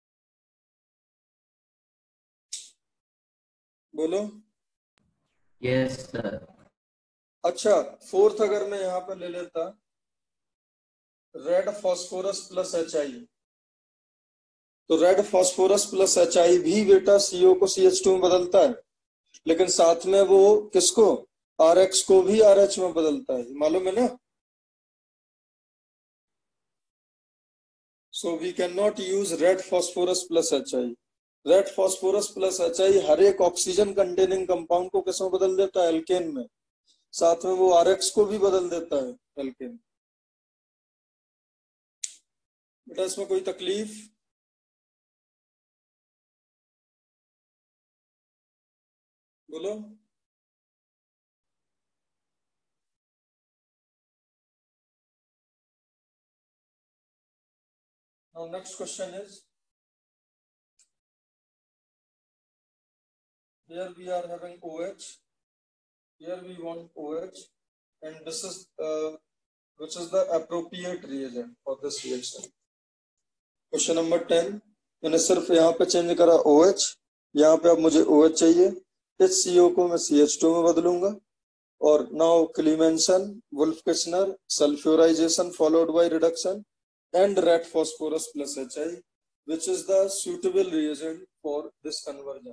बोलो। Yes sir. अच्छा, फोर्थ अगर मैं यहाँ पे ले लेता red phosphorus plus H I, तो red phosphorus plus H I भी बेटा सीओ को सी एच टू में बदलता है, लेकिन साथ में वो किसको, आर एक्स को भी आर एच में बदलता है, मालूम है ना? So we can not use red phosphorus plus H I. Red phosphorus plus H I हर एक ऑक्सीजन कंटेनिंग कंपाउंड को किसमें बदल देता है, एल्केन में, साथ में वो आर एक्स को भी बदल देता है एल्केन। बेटा इसमें कोई तकलीफ? बोलो। Now next question is, here we are having OH, here we want OH, and this is uh, which is the appropriate reagent for this reaction. Question number ten, मैंने सिर्फ यहाँ पे चेंज करा OH, यहाँ पे अब मुझे OH चाहिए, इस C O को मैं C H टू में बदलूंगा, और now Clemenson, Wolff-Kishner, sulfurization followed by reduction, and red phosphorus plus H I, which is the suitable reagent for this conversion.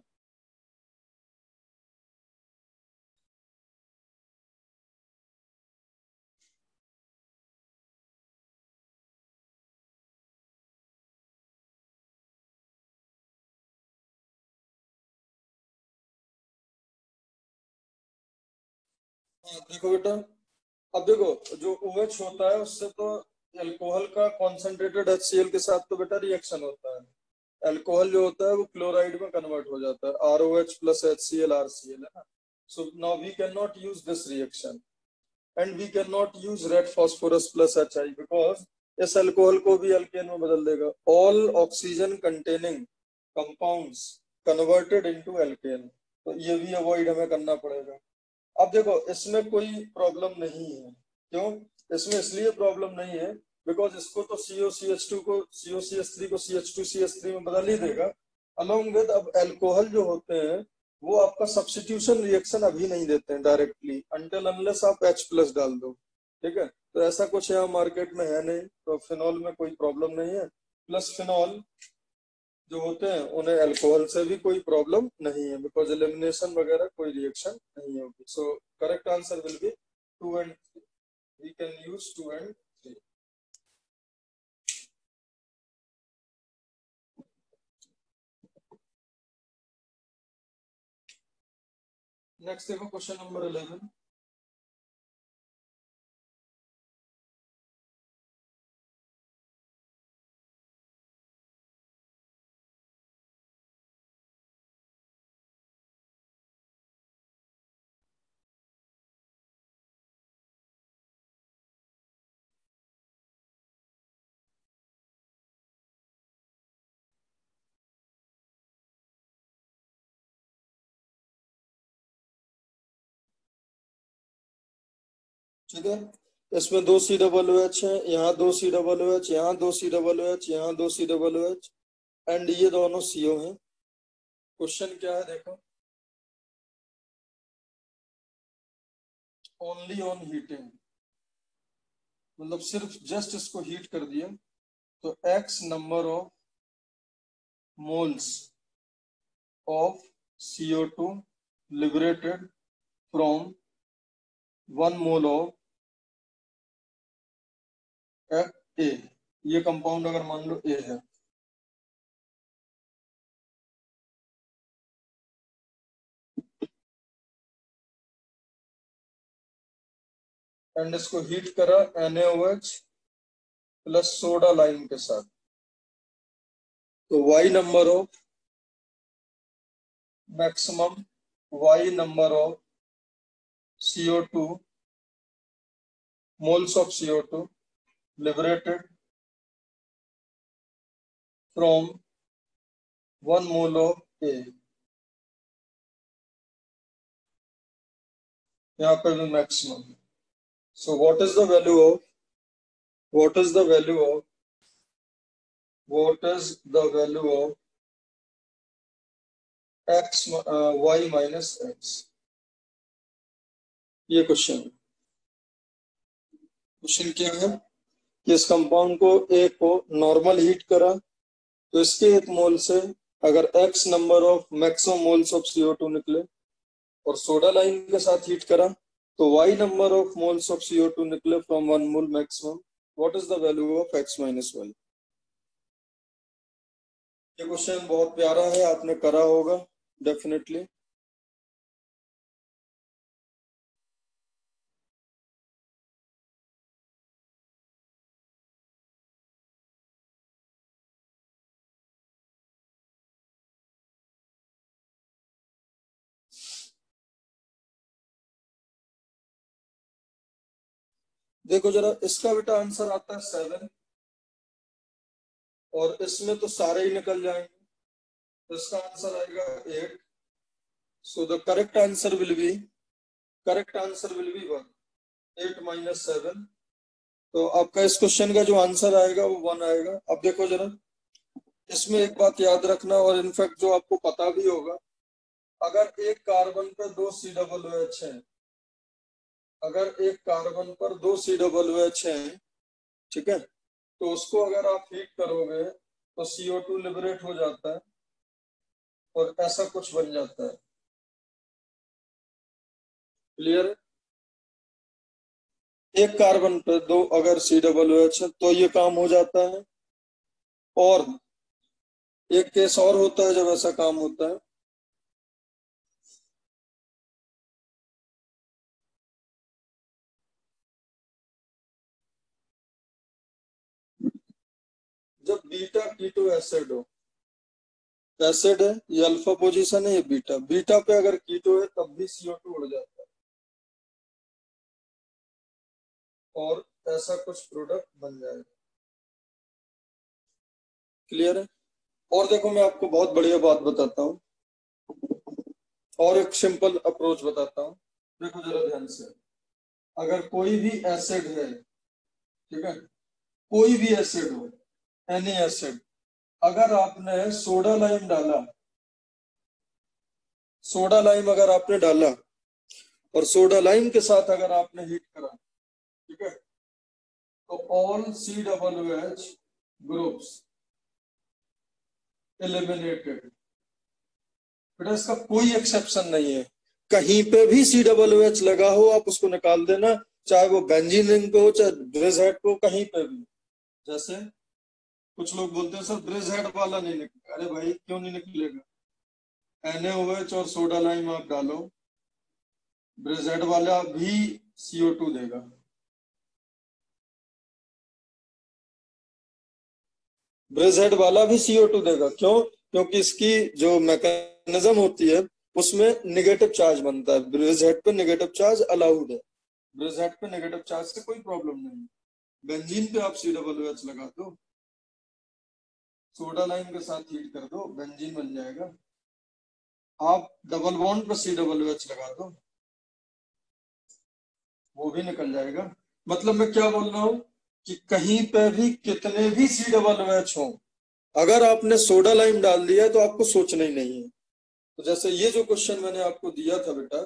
हाँ देखो बेटा, अब देखो जो OH होता है उससे तो अल्कोहल का कॉन्सेंट्रेटेड HCl के साथ तो बेटा रिएक्शन होता है, अल्कोहल जो होता है वो क्लोराइड में कन्वर्ट हो जाता है, R O H plus H C L R C L, है ना? So now we can not use this reaction and we can not use red phosphorus plus H I, because इस alcohol को भी alkane में बदल देगा। All oxygen containing compounds converted into alkane, तो ये भी अवॉइड हमें करना पड़ेगा। अब देखो इसमें कोई प्रॉब्लम नहीं है, क्यों? इसमें इसलिए प्रॉब्लम नहीं है बिकॉज इसको तो सी ओ सी एच टू को सी ओ सी एच थ्री को C H two C H three में बदल ही देगा अलोंग विद। अब एल्कोहल जो होते हैं वो आपका सब्स्टिट्यूशन रिएक्शन अभी नहीं देते हैं डायरेक्टली, अनटिल अनलेस आप H प्लस डाल दो, ठीक है? तो ऐसा कुछ यहाँ मार्केट में है नहीं, तो फिनॉल में कोई प्रॉब्लम नहीं है। प्लस फिनॉल जो होते हैं उन्हें अल्कोहल से भी कोई प्रॉब्लम नहीं है, बिकॉज एलिमिनेशन वगैरह कोई रिएक्शन नहीं होगी। So correct answer will be two and three, we can use two and three. Next देखो क्वेश्चन नंबर इलेवन, ठीक है? इसमें दो सी डबल ओ एच है, यहाँ दो सी डबल ओ एच, यहाँ दो सी डबल ओ एच, यहाँ दो C double O H, and ये दोनों सीओ हैं। क्वेश्चन क्या है देखो, ओनली ऑन हीटिंग, मतलब सिर्फ जस्ट इसको हीट कर दिया तो X number of moles of C O two liberated from one mole of F A, ये कंपाउंड अगर मान लो ए है, एंड इसको हीट करा N A O H plus soda lime के साथ, तो Y number of maximum y number of C O two moles of C O two liberated from one mole of A. यहाँ पे भी maximum. So what is the value of what is the value of what is the value of x uh, y minus x? ये question question क्या है कि इस compound को A को नॉर्मल हीट करा तो इसके एक मोल से अगर x number of maximum moles of C O two निकले और सोडा लाइम के साथ हीट करा तो y number of moles of C O two निकले from one mole maximum. What is the value of x minus y? ये question बहुत प्यारा है, आपने करा होगा डेफिनेटली. देखो जरा, इसका बेटा आंसर आता है सेवन और इसमें तो सारे ही निकल जाएंगे, तो इसका आंसर आएगा eight. So the correct answer will be correct answer will be one. Eight minus seven, तो आपका इस क्वेश्चन का जो आंसर आएगा वो वन आएगा. अब देखो जरा, इसमें एक बात याद रखना और इनफैक्ट जो आपको पता भी होगा, अगर एक कार्बन पर दो सी डबल ओ एच है अगर एक कार्बन पर दो सी डबल ओ एच है, ठीक है, तो उसको अगर आप हीट करोगे तो C O टू लिबरेट हो जाता है और ऐसा कुछ बन जाता है. क्लियर है? एक कार्बन पे दो अगर सी डबल ओ एच है तो ये काम हो जाता है, और एक केस और होता है जब ऐसा काम होता है. जब बीटा कीटो एसिड हो, एसिड है ये अल्फा पोजीशन है, ये बीटा बीटा पे अगर कीटो है तब भी C O टू उड़ जाता है और ऐसा कुछ प्रोडक्ट बन जाएगा. क्लियर है? और देखो, मैं आपको बहुत बढ़िया बात बताता हूँ और एक सिंपल अप्रोच बताता हूँ. देखो जरा ध्यान से, अगर कोई भी एसिड है, ठीक है, कोई भी एसिड हो, एनी एसिड, अगर आपने सोडा लाइम डाला सोडा लाइम अगर आपने डाला और सोडा लाइम के साथ अगर आपने हीट करा, ठीक है, तो all C double O H groups eliminated. बेटा इसका कोई एक्सेप्शन नहीं है, कहीं पे भी सी डबल ओ एच लगा हो आप उसको निकाल देना, चाहे वो बेंजीन रिंग पे हो चाहे ब्रिज हेड पे हो, कहीं पे भी. जैसे कुछ लोग बोलते हैं सर ब्रिज हेड वाला नहीं निकलेगा. अरे भाई क्यों नहीं निकलेगा? एन ए ओ एच और सोडा लाइम आप डालो, ब्रिज हेड वाला भी C O टू देगा. ब्रिज हेड वाला भी C O टू देगा. क्यों? क्योंकि इसकी जो मैकेनिज्म होती है उसमें नेगेटिव चार्ज बनता है. ब्रिज हेड पे नेगेटिव चार्ज अलाउड है, ब्रिज हेड पे नेगेटिव चार्ज से कोई प्रॉब्लम नहीं. बेंजीन पे आप सी डबल ओ एच लगा दो, सोडा लाइम के साथ हीट कर दो, बेंजीन बन जाएगा. आप डबल बॉन्ड पर सी डबल ओ एच लगा दो, वो भी निकल जाएगा. मतलब मैं क्या बोल रहा हूं कि कहीं पे भी कितने भी सी डबल ओ एच हो, अगर आपने सोडा लाइम डाल दिया तो आपको सोचना ही नहीं है. तो जैसे ये जो क्वेश्चन मैंने आपको दिया था बेटा,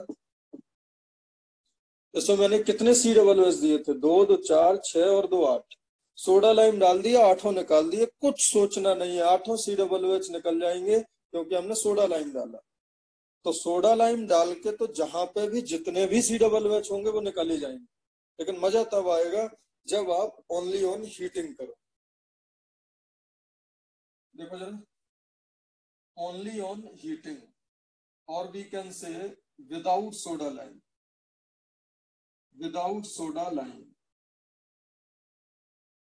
इसमें मैंने कितने सी डबल ओ एच दिए थे? दो, दो चार, छह और दो आठ. सोडा लाइम डाल दिया, आठों निकाल दिए, कुछ सोचना नहीं है, आठों सी डबल ओ एच निकल जाएंगे क्योंकि हमने सोडा लाइम डाला. तो सोडा लाइम डाल के तो जहां पे भी जितने भी सी डबल ओ एच होंगे वो निकल ही जाएंगे. लेकिन मजा तब आएगा जब आप ओनली ऑन हीटिंग करो. देखो जरा, ओनली ऑन हीटिंग, और we can say without soda lime, without soda lime,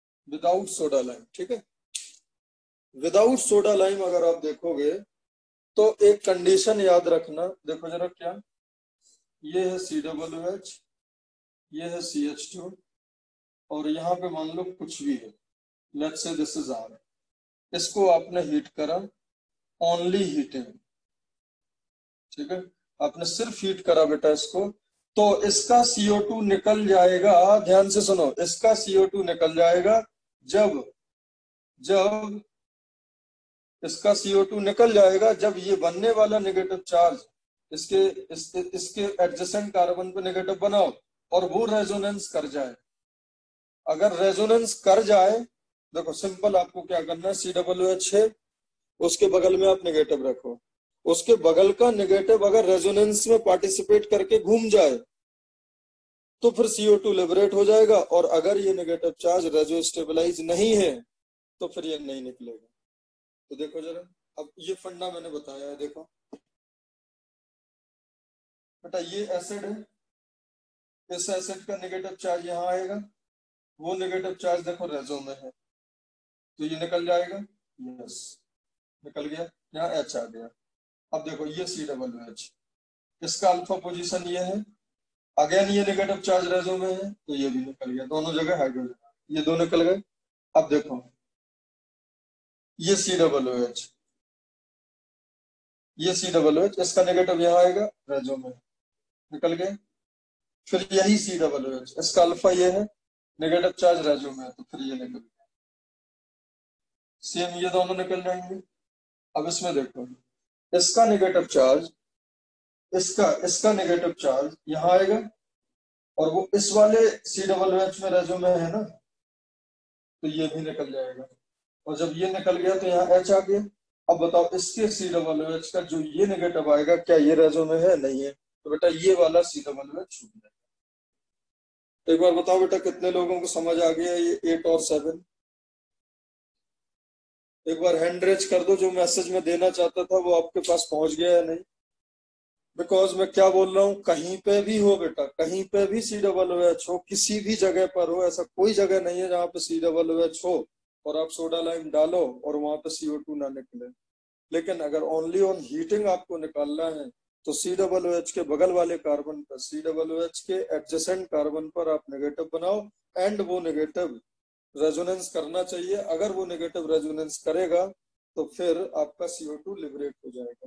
without soda lime. ठीक है, विदाउट सोडा लाइम अगर आप देखोगे तो एक कंडीशन याद रखना, देखो जरा क्या, ये है सी डब्ल्यू एच, ये है सी एच टू, और यहाँ पे मान लो कुछ भी है, let's say this is are, इसको आपने हीट करा, ओनली हीटिंग, ठीक है, आपने सिर्फ हीट करा बेटा इसको, तो इसका सी ओ टू निकल जाएगा, ध्यान से सुनो, इसका सी ओ टू निकल जाएगा जब जब इसका सी ओ टू निकल जाएगा जब ये बनने वाला नेगेटिव चार्ज इसके इस, इसके एडजेसेंट कार्बन पे नेगेटिव बनाओ और वो रेजोनेंस कर जाए। अगर रेजोनेंस कर जाए, देखो सिंपल, आपको क्या करना है, सी डब्ल्यू एच है, उसके बगल में आप नेगेटिव रखो, उसके बगल का नेगेटिव अगर रेजोनेंस में पार्टिसिपेट करके घूम जाए तो फिर सी ओ टू लिबरेट हो जाएगा, और अगर ये नेगेटिव चार्ज रेजो स्टेबलाइज नहीं है तो फिर ये नहीं निकलेगा। तो देखो जरा, अब ये फंडा मैंने बताया है, देखो बेटा ये एसिड है, इस एसिड का नेगेटिव चार्ज यहाँ आएगा, वो नेगेटिव चार्ज देखो रेजो में है, तो ये निकल जाएगा, यस निकल गया, यहाँ एच आ गया। अब देखो ये सी डबल एच, इसका अल्फा पोजीशन ये है, अगेन ये नेगेटिव चार्ज रेजो में है, तो ये भी निकल गया, दोनों जगह हाइड्रोजन, ये दो निकल गए। अब देखो ये सी डबल एच, ये सी डबल एच, इसका नेगेटिव यहाँ आएगा, रेजो में निकल गए। फिर यही सी डबल एच, इसका अल्फा ये है, नेगेटिव चार्ज रेजो में है, तो फिर ये निकल गया, सेम ये दोनों निकल जाएंगे। अब इसमें देखो, इसका नेगेटिव चार्ज, इसका इसका नेगेटिव चार्ज यहाँ आएगा, और वो इस वाले सी डबल एच में रेजो में है ना, तो ये भी निकल जाएगा, और जब ये निकल गया तो यहाँ एच आ गया। अब बताओ इसके सी डबल एच का जो ये नेगेटिव आएगा, क्या ये रेजो में है? नहीं है, तो बेटा ये वाला सी डबल एच छूट जाएगा। एक बार बताओ बेटा कितने लोगों को समझ आ गया ये एट और सेवन? एक बार हैंड रेज कर दो, जो मैसेज में देना चाहता था वो आपके पास पहुंच गया या नहीं। बिकॉज मैं क्या बोल रहा हूँ, कहीं पे भी हो बेटा, कहीं पे भी सी डबल एच हो, किसी भी जगह पर हो, ऐसा कोई जगह नहीं है जहाँ पे सी डबल एच हो और आप सोडा लाइम डालो और वहां पे सी ओ टू ना निकले। लेकिन अगर ओनली ऑन हीटिंग आपको निकालना है तो सी डबल एच के बगल वाले कार्बन पर, सी डबल एच के एडजेसेंट कार्बन पर आप नेगेटिव बनाओ, एंड वो नेगेटिव रेजोनेंस करना चाहिए। अगर वो नेगेटिव रेजोनेंस करेगा तो फिर आपका सी ओ टू लिबरेट हो जाएगा।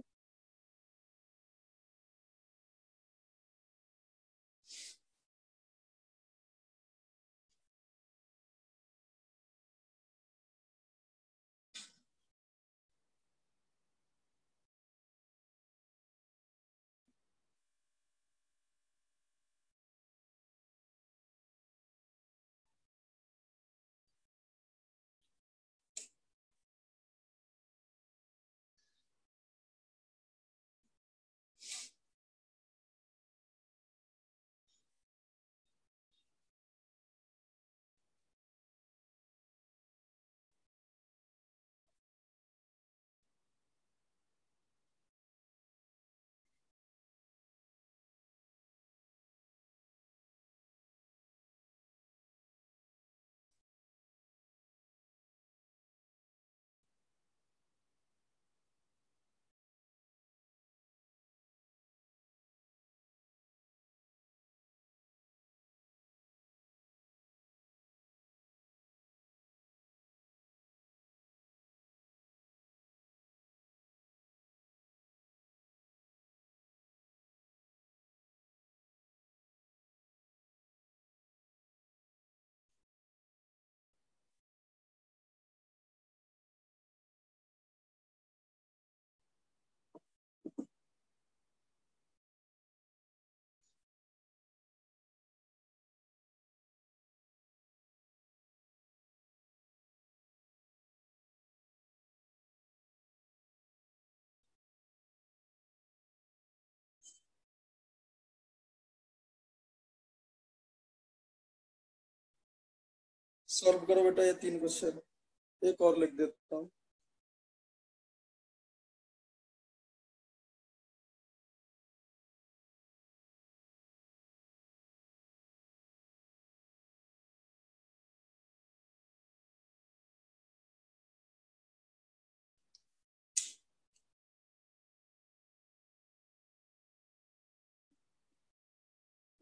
सॉल्व करो बेटा ये तीन क्वेश्चन, एक और लिख देता हूँ।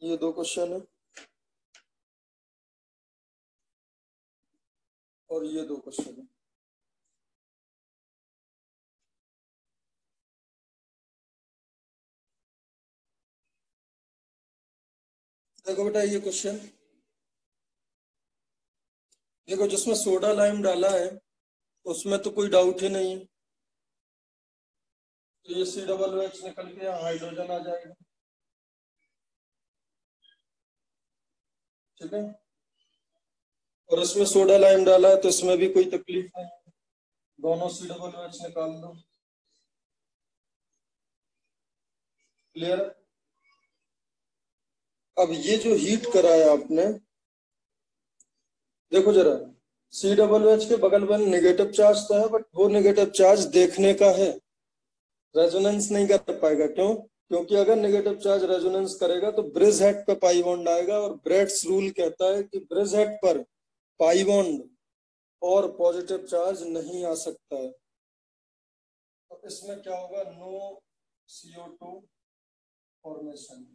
ये दो क्वेश्चन है और ये दो क्वेश्चन है। देखो बेटा ये क्वेश्चन, देखो जिसमें सोडा लाइम डाला है उसमें तो कोई डाउट ही नहीं है, तो ये सी डबल एच निकल के यहाँ हाइड्रोजन आ जाएगा, ठीक है। और इसमें सोडा लाइम डाला है तो इसमें भी कोई तकलीफ नहीं, दोनों सी डबल एच निकाल दो, क्लियर। अब ये जो हीट करा है आपने, देखो जरा, सी डबल एच के बगल में नेगेटिव चार्ज तो है, बट वो नेगेटिव चार्ज देखने का है, रेजोनेंस नहीं कर पाएगा। क्यों? क्योंकि अगर नेगेटिव चार्ज रेजोनेंस करेगा तो ब्रिज हेड पे पाई बॉन्ड आएगा, और ब्रेड्स रूल कहता है कि ब्रिज हेड पर पाई बॉन्ड और पॉजिटिव चार्ज नहीं आ सकता है। तो इसमें क्या होगा, no C O two formation,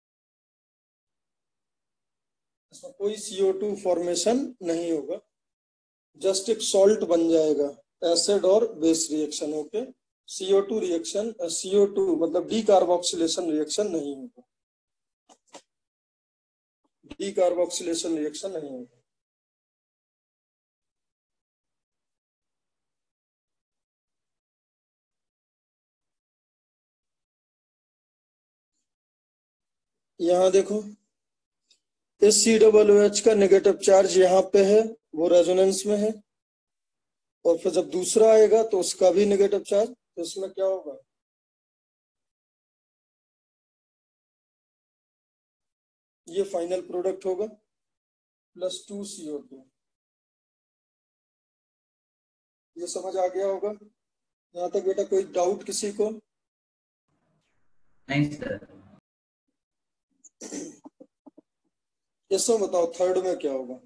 इसमें कोई सी ओ टू फॉर्मेशन नहीं होगा, जस्ट एक सॉल्ट बन जाएगा, एसिड और बेस रिएक्शन होके C O two reaction, C O two मतलब डी कार्बोक्सिलेशन रिएक्शन नहीं होगा, डी कार्बोक्सिलेशन रिएक्शन नहीं होगा। यहाँ देखो, इस सी डबल एच का नेगेटिव चार्ज यहाँ पे है, वो रेजोनेंस में है, और फिर जब दूसरा आएगा तो उसका भी नेगेटिव चार्ज, तो इसमें क्या होगा, ये फाइनल प्रोडक्ट होगा plus two C O two. ये समझ आ गया होगा यहाँ तक बेटा? कोई डाउट किसी को? नहीं सर। इसमें बताओ थर्ड में क्या होगा?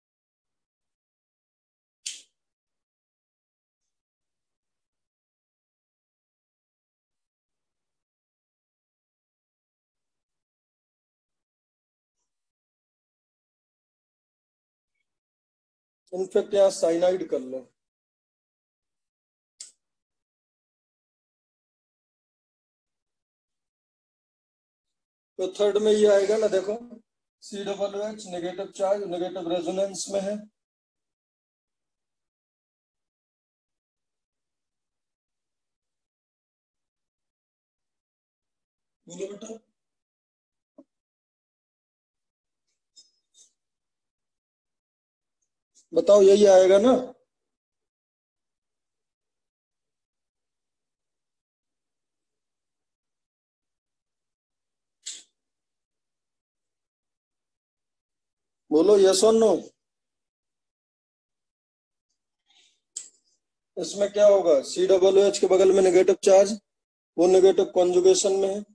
इनफेक्ट यहाँ साइनाइड कर लो, तो थर्ड में ये आएगा ना, देखो C double H negative charge, negative resonance में है, बोलो बेटा। बताओ यही आएगा ना? बोलो यस और नो। इसमें क्या होगा, सी डबल एच के बगल में नेगेटिव चार्ज, वो नेगेटिव कॉन्जुगेशन में है,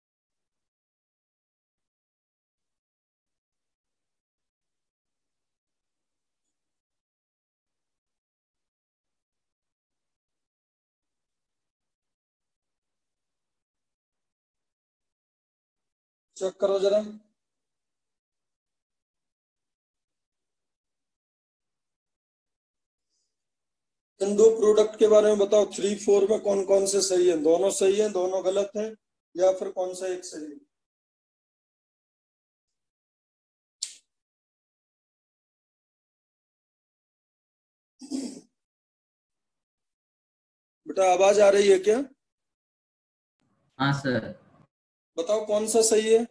चेक करो जरा। इन दो प्रोडक्ट के बारे में बताओ, थ्री फोर में कौन कौन से सही है? दोनों सही है, दोनों गलत है, या फिर कौन सा एक सही है? बेटा आवाज आ रही है क्या? हाँ सर। बताओ कौन सा सही है?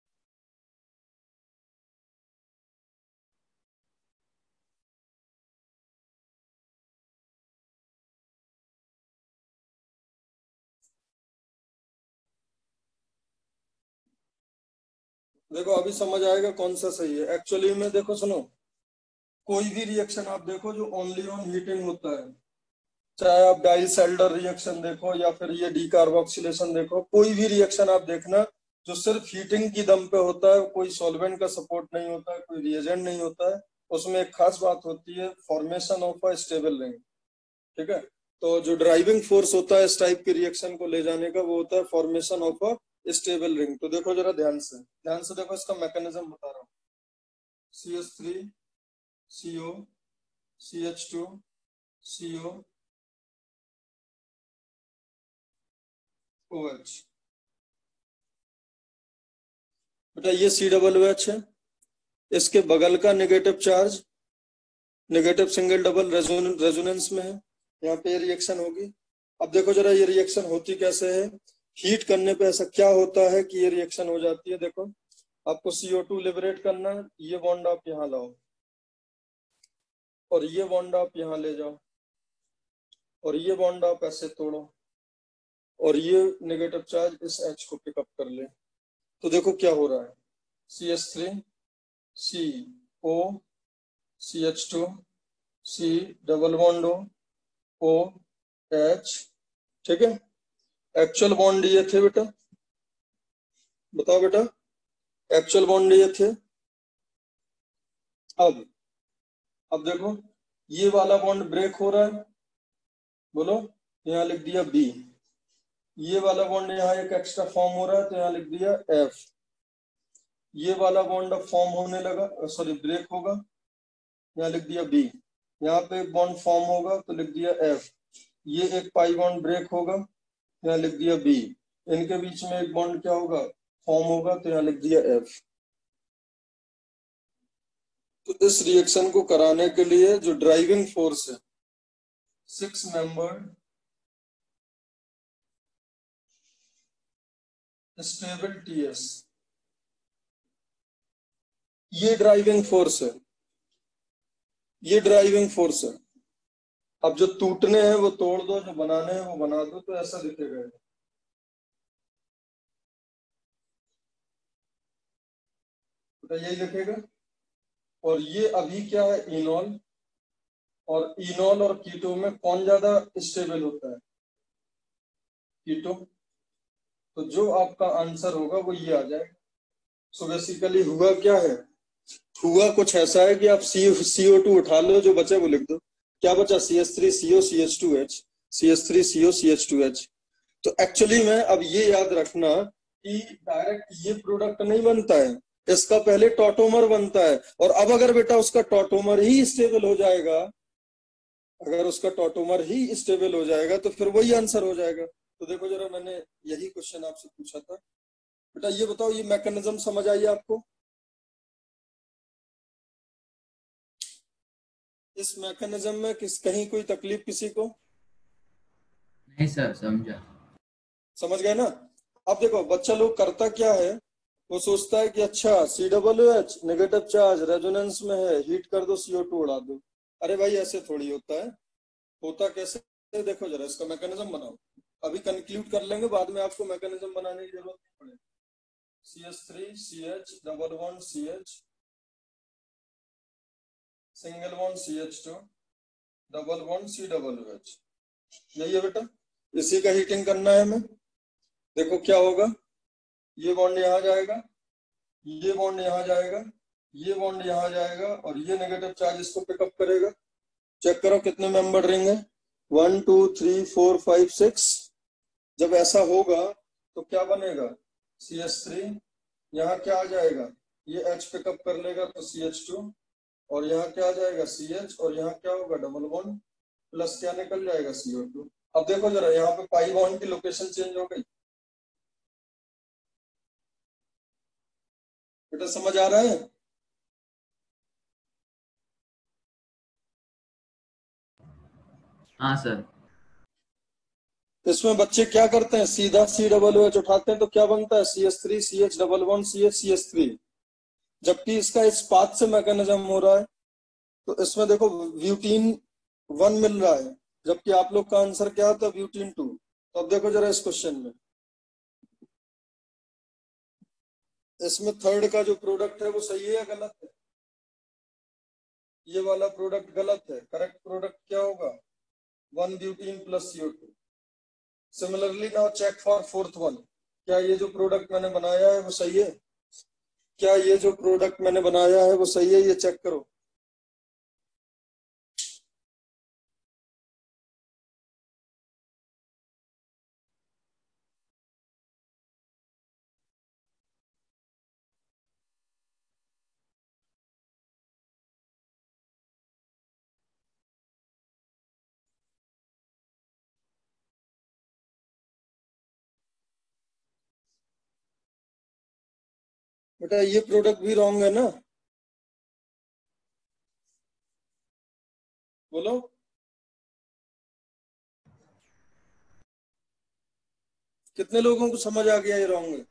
देखो अभी समझ आएगा कौन सा सही है। एक्चुअली में देखो सुनो, कोई भी रिएक्शन आप देखो जो ओनली ऑन हीटिंग होता है, चाहे आप डाइसेल्डर रिएक्शन देखो या फिर ये डीकार्बोक्सिलेशन देखो, कोई भी रिएक्शन आप देखना जो सिर्फ हीटिंग की दम पे होता है, कोई सॉल्वेंट का सपोर्ट नहीं होता है, कोई रिएजेंट नहीं होता है, उसमें एक खास बात होती है, formation of a stable ring, ठीक है। तो जो ड्राइविंग फोर्स होता है इस टाइप के रिएक्शन को ले जाने का, वो होता है formation of a stable ring. तो देखो जरा ध्यान से, ध्यान से देखो, इसका मैकेनिज्म बता रहा हूँ। C H three C O C H two C O O H. बेटा ये सी डबल ओ एच है, इसके बगल का negative charge negative single double resonance में है, यहाँ पे रिएक्शन होगी। अब देखो जरा ये रिएक्शन होती कैसे है, हीट करने पे ऐसा क्या होता है कि ये रिएक्शन हो जाती है। देखो आपको सी ओ टू लिबरेट करना है, ये बॉन्ड आप यहाँ लाओ और ये बॉन्ड आप यहाँ ले जाओ और ये बॉन्ड आप ऐसे तोड़ो और ये नेगेटिव चार्ज इस एच को पिकअप कर ले। तो देखो क्या हो रहा है, C H three C O C H two C double bond O O H, ठीक है। एक्चुअल बॉन्ड ये थे बेटा, बताओ बेटा, एक्चुअल बॉन्ड ये थे। अब अब देखो ये वाला बॉन्ड ब्रेक हो रहा है, बोलो, यहाँ लिख दिया बी। ये वाला बॉन्ड यहाँ एक एक्स्ट्रा फॉर्म हो रहा है तो यहाँ लिख दिया एफ। ये वाला बॉन्ड अब फॉर्म होने लगा, सॉरी ब्रेक होगा, यहाँ लिख दिया बी। यहाँ पे एक बॉन्ड फॉर्म होगा तो लिख दिया एफ। ये एक पाई बॉन्ड ब्रेक होगा, यहाँ लिख दिया बी। इनके बीच में एक बॉन्ड क्या होगा, फॉर्म होगा, तो यहाँ लिख दिया एफ। तो इस रिएक्शन को कराने के लिए जो ड्राइविंग फोर्स है, सिक्स मेंबर्ड स्टेबल टीएस, ये ड्राइविंग फोर्स है, ये ड्राइविंग फोर्स है। अब जो टूटने हैं वो तोड़ दो, जो बनाने हैं वो बना दो, तो ऐसा दिखेगा। तो यही लिखेगा। और ये अभी क्या है, इनॉल, और इनॉल और कीटो में कौन ज्यादा स्टेबल होता है, कीटो। तो जो आपका आंसर होगा वो ये आ जाएगा। सो बेसिकली हुआ क्या है, हुआ कुछ ऐसा है कि आप सी सीओ टू उठा लो, जो बचा वो लिख दो। क्या बचा, C H three C O C H two H, C H three C O C H two H. तो एक्चुअली में अब ये याद रखना कि डायरेक्ट ये प्रोडक्ट नहीं बनता है, इसका पहले टॉटोमर बनता है। और अब अगर बेटा उसका टॉटोमर ही स्टेबल हो जाएगा, अगर उसका टॉटोमर ही स्टेबल हो जाएगा तो फिर वही आंसर हो जाएगा। तो देखो जरा, मैंने यही क्वेश्चन आपसे पूछा था। बेटा ये बताओ, ये मैकेनिज्म समझ आई आपको? इस मैकेनिज्म में किस कहीं कोई तकलीफ किसी को? नहीं सर, समझा। समझ गए ना? अब देखो बच्चा लोग करता क्या है, वो सोचता है कि अच्छा C double H negative charge resonance में है, हीट कर दो, सीओ टू उड़ा दो। अरे भाई ऐसे थोड़ी होता है। होता कैसे, देखो जरा, इसका मैकेनिज्म बनाओ। अभी कंक्लूड कर लेंगे, बाद में आपको मैकेनिज्म बनाने की जरूरत नहीं पड़ेगी। C H three C H double bond C H single bond C H two double bond C double H, यही है बेटा। इसी का हीटिंग करना है हमें। देखो क्या होगा, ये बॉन्ड यहाँ जाएगा, ये बॉन्ड यहाँ जाएगा, ये बॉन्ड यहाँ जाएगा, और ये नेगेटिव चार्ज इसको पिकअप करेगा। चेक करो कितने मेंबर रिंग है, one two three four five six. जब ऐसा होगा तो क्या बनेगा, सी एच थ्री, यहाँ क्या आ जाएगा, ये H पिकअप कर लेगा तो सी एच टू, और यहाँ क्या आ जाएगा सी एच, और यहाँ क्या होगा डबल बॉन्ड, प्लस क्या निकल जाएगा सी ओ टू। अब देखो जरा, यहाँ पे पाई बॉन्ड की लोकेशन चेंज हो गई। बेटा समझ आ रहा है? हाँ सर। इसमें बच्चे क्या करते हैं, सीधा सी डबल एच उठाते हैं तो क्या बनता है, C H three C H double bond C H C H three. जबकि इसका इस पाथ से मैकेनिज्म हो रहा है, तो इसमें देखो ब्यूटीन वन मिल रहा है, जबकि आप लोग का आंसर क्या होता है, ब्यूटीन टू। तो अब देखो जरा इस क्वेश्चन में, इसमें थर्ड का जो प्रोडक्ट है वो सही है या गलत है? ये वाला प्रोडक्ट गलत है, करेक्ट प्रोडक्ट क्या होगा, one butene plus CO two. Similarly now check for fourth one, क्या ये जो प्रोडक्ट मैंने बनाया है वो सही है? क्या ये जो प्रोडक्ट मैंने बनाया है वो सही है, ये चेक करो। बेटा ये प्रोडक्ट भी रॉन्ग है ना, बोलो। कितने लोगों को समझ आ गया ये रॉन्ग है?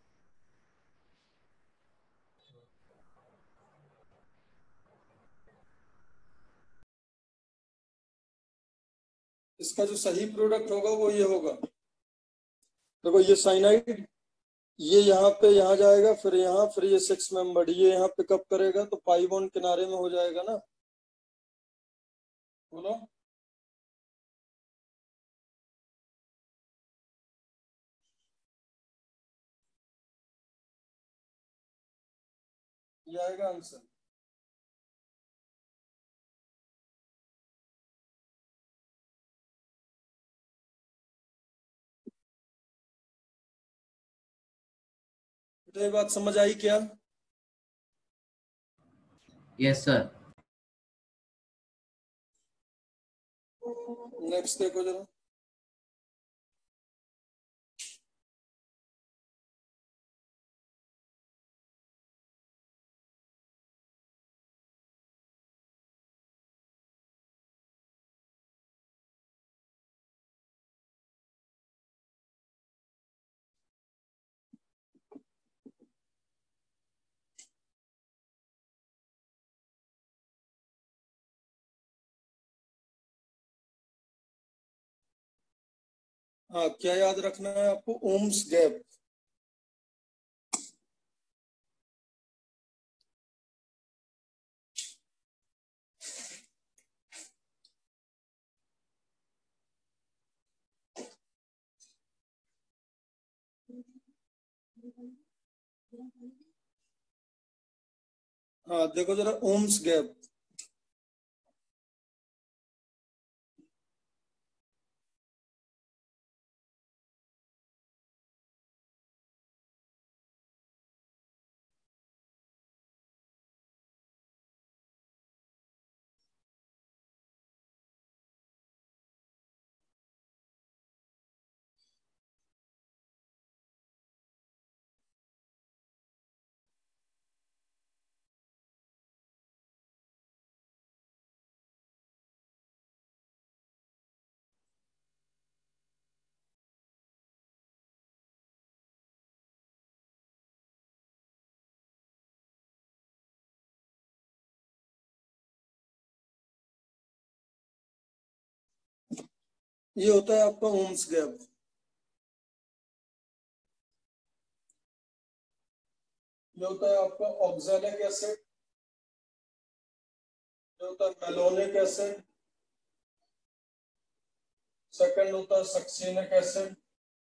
इसका जो सही प्रोडक्ट होगा वो ये होगा। देखो ये साइनाइड, ये यहाँ पे यहाँ जाएगा, फिर यहाँ, फिर ये सिक्स मेंबर्ड, ये यहाँ पिकअप करेगा तो पाई बॉन्ड किनारे में हो जाएगा ना, बोलो। ये आएगा आंसर। ये बात समझ आई क्या? Yes sir. नेक्स्ट देखो जरा। हाँ, क्या याद रखना है आपको? OMS GAP. हाँ देखो जरा, ओम्स गैप। ये होता है आपका ओम्स गैप। ये होता है आपका ऑक्सैलिक एसिड, ये होता है मेलोनिक एसिड, सेकंड होता है सक्सिनिक एसिड,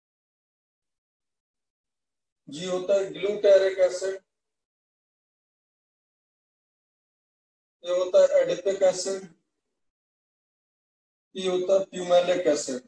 जी होता है ग्लूटेरिक एसिड, ये होता है एडिपिक एसिड, ये होता है प्यूमेलिक एसिड।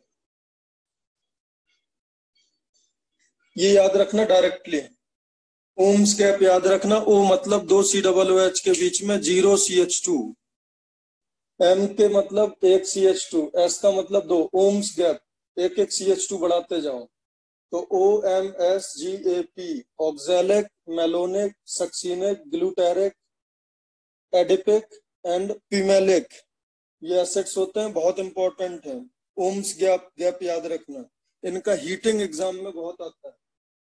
ये याद रखना डायरेक्टली। ओम्स गैप याद रखना, ओ मतलब दो सी डबल ओ एच के बीच में zero C H two, M के मतलब एक सी एच टू, एस का मतलब दो, ओम्स गैप, एक एक सी एच टू बढ़ाते जाओ। तो O M S G A P, oxalic, malonic, succinic, glutaric, adipic and pimelic, ये एसिड्स होते हैं, बहुत इंपॉर्टेंट है। ओम्स गैप गैप याद रखना, इनका हीटिंग एग्जाम में बहुत आता है।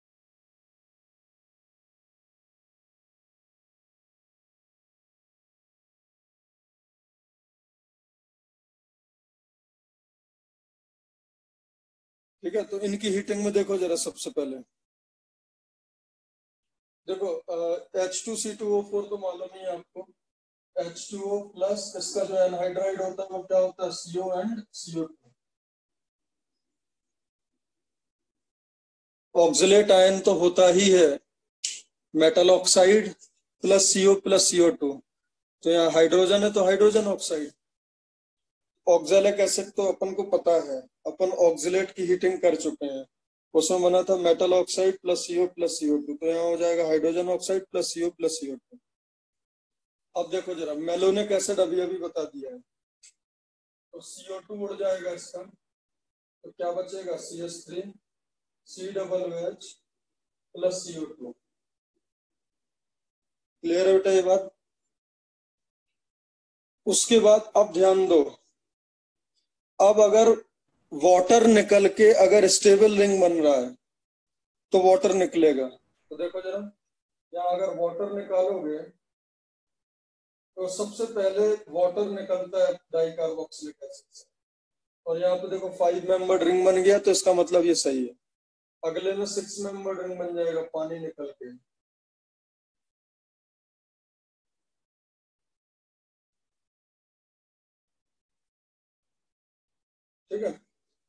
ठीक है, तो इनकी हीटिंग में देखो जरा। सबसे पहले देखो, H two C two O four तो मालूम ही है आपको, एच टू ओ प्लस इसका जो एनहाइड्राइड होता है वो क्या होता है? C O and C O two. Oxalate ion तो होता ही है, metal oxide plus CO plus CO two, तो यहाँ हाइड्रोजन है तो हाइड्रोजन ऑक्साइड। ऑक्सैलिक एसिड तो अपन को पता है, अपन ऑक्सलेट की हीटिंग कर चुके हैं, उसमें बना था metal oxide plus CO plus CO two, तो यहाँ हो जाएगा hydrogen oxide plus CO plus CO two. अब देखो जरा, मेलोनिक एसिड अभी अभी बता दिया है, तो सीओ टू उड़ जाएगा इसका, तो क्या बचेगा? C H three, C double H plus CO two. Clear है बेटा ये बात? उसके बाद अब ध्यान दो, अब अगर वाटर निकल के अगर स्टेबल रिंग बन रहा है तो वाटर निकलेगा। तो देखो जरा, यहाँ अगर वाटर निकालोगे तो सबसे पहले वाटर निकलता है डाइकार्बोक्सिलिक एसिड से, और यहाँ पे देखो फाइव मेंबर्ड रिंग बन गया, तो इसका मतलब ये सही है। अगले में सिक्स मेंबर्ड रिंग बन जाएगा पानी निकल के। ठीक है,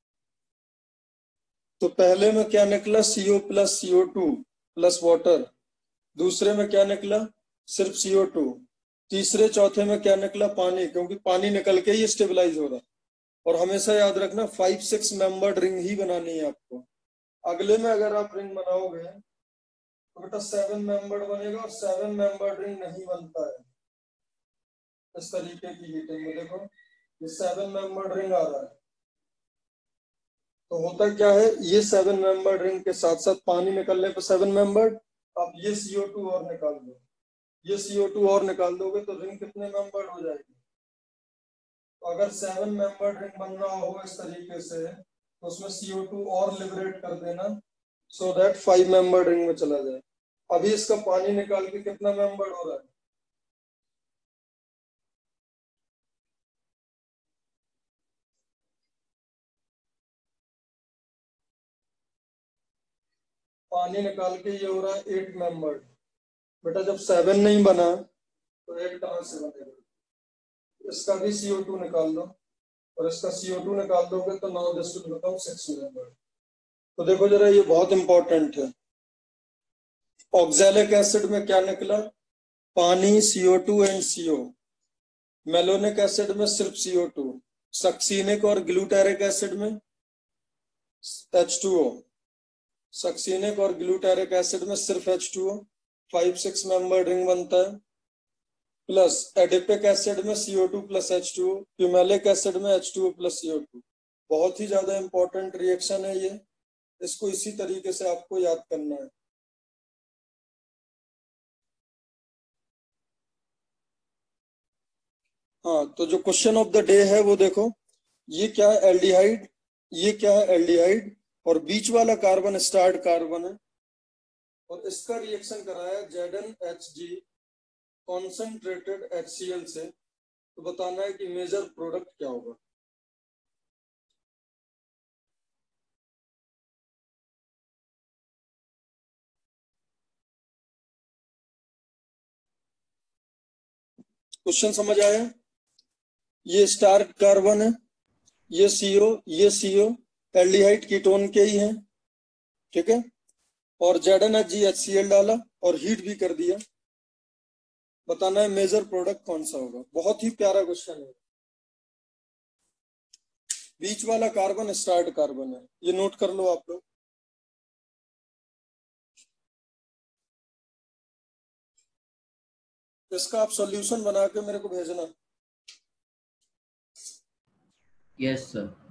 तो पहले में क्या निकला, CO plus CO two plus water. दूसरे में क्या निकला, सिर्फ सीओ टू। तीसरे चौथे में क्या निकला, पानी, क्योंकि पानी निकल के ही स्टेबलाइज हो रहा है। और हमेशा याद रखना फाइव सिक्स मेंबर्ड रिंग ही बनानी है आपको। अगले में अगर आप रिंग बनाओगे तो बेटा सेवन मेंबर्ड बनेगा, और सेवन मेंबर्ड रिंग नहीं बनता है इस तरीके की हीटिंग में। देखो ये सेवन मेंबर्ड रिंग आ रहा है, तो होता क्या है, ये सेवन मेंबर्ड रिंग के साथ साथ पानी निकलने पर सेवन मेंबर्ड, आप ये सीओ टू और निकाल दो, ये सीओ टू और निकाल दोगे तो रिंग कितने मेंबर्ड हो जाएगी। तो अगर सेवन मेंबर्ड रिंग बन रहा हो इस तरीके से तो उसमें सीओ टू और लिबरेट कर देना, so that five membered ring में चला जाए। अभी इसका पानी निकाल के कितना मेंबर्ड हो रहा है, पानी निकाल के ये हो रहा है एट मेंबर्ड। बेटा जब सेवन नहीं बना तो एट कहां से बनेगा, इसका भी सीओ टू निकाल दो, और इसका सीओ टू निकाल दोगे तो नौ दस बताओ सिक्स मेंबर्ड। तो देखो जरा ये बहुत इंपॉर्टेंट है। ऑक्सैलिक एसिड में क्या निकला, पानी, CO two and CO. Malonic acid में सिर्फ सीओ टू। सक्सीनिक और ग्लूटारिक एसिड में एच टू ओ। सक्सीनिक और ग्लूटारिक एसिड में सिर्फ H two O, five six member ring बनता है। प्लस एडिपिक एसिड में CO two plus H two O, pimelic acid में H two O plus CO two. बहुत ही ज्यादा इंपॉर्टेंट रिएक्शन है ये, इसको इसी तरीके से आपको याद करना है। हाँ, तो जो क्वेश्चन ऑफ द डे है वो देखो, ये क्या है, एल्डिहाइड, ये क्या है, एल्डिहाइड, और बीच वाला कार्बन स्टार्ट कार्बन है, और इसका रिएक्शन कराया Z N H G concentrated H C L से। तो बताना है कि मेजर प्रोडक्ट क्या होगा। क्वेश्चन समझ आया? ये स्टार्ट कार्बन है, ये सीओ, ये सीओ, एल्डिहाइड कीटोन के ही हैं, ठीक है। और Z N H G H C L डाला और हीट भी कर दिया। बताना है मेजर प्रोडक्ट कौन सा होगा। बहुत ही प्यारा क्वेश्चन है। बीच वाला कार्बन स्टार्ट कार्बन है, ये नोट कर लो आप लोग। इसका आप सॉल्यूशन बना के मेरे को भेजना। Yes sir.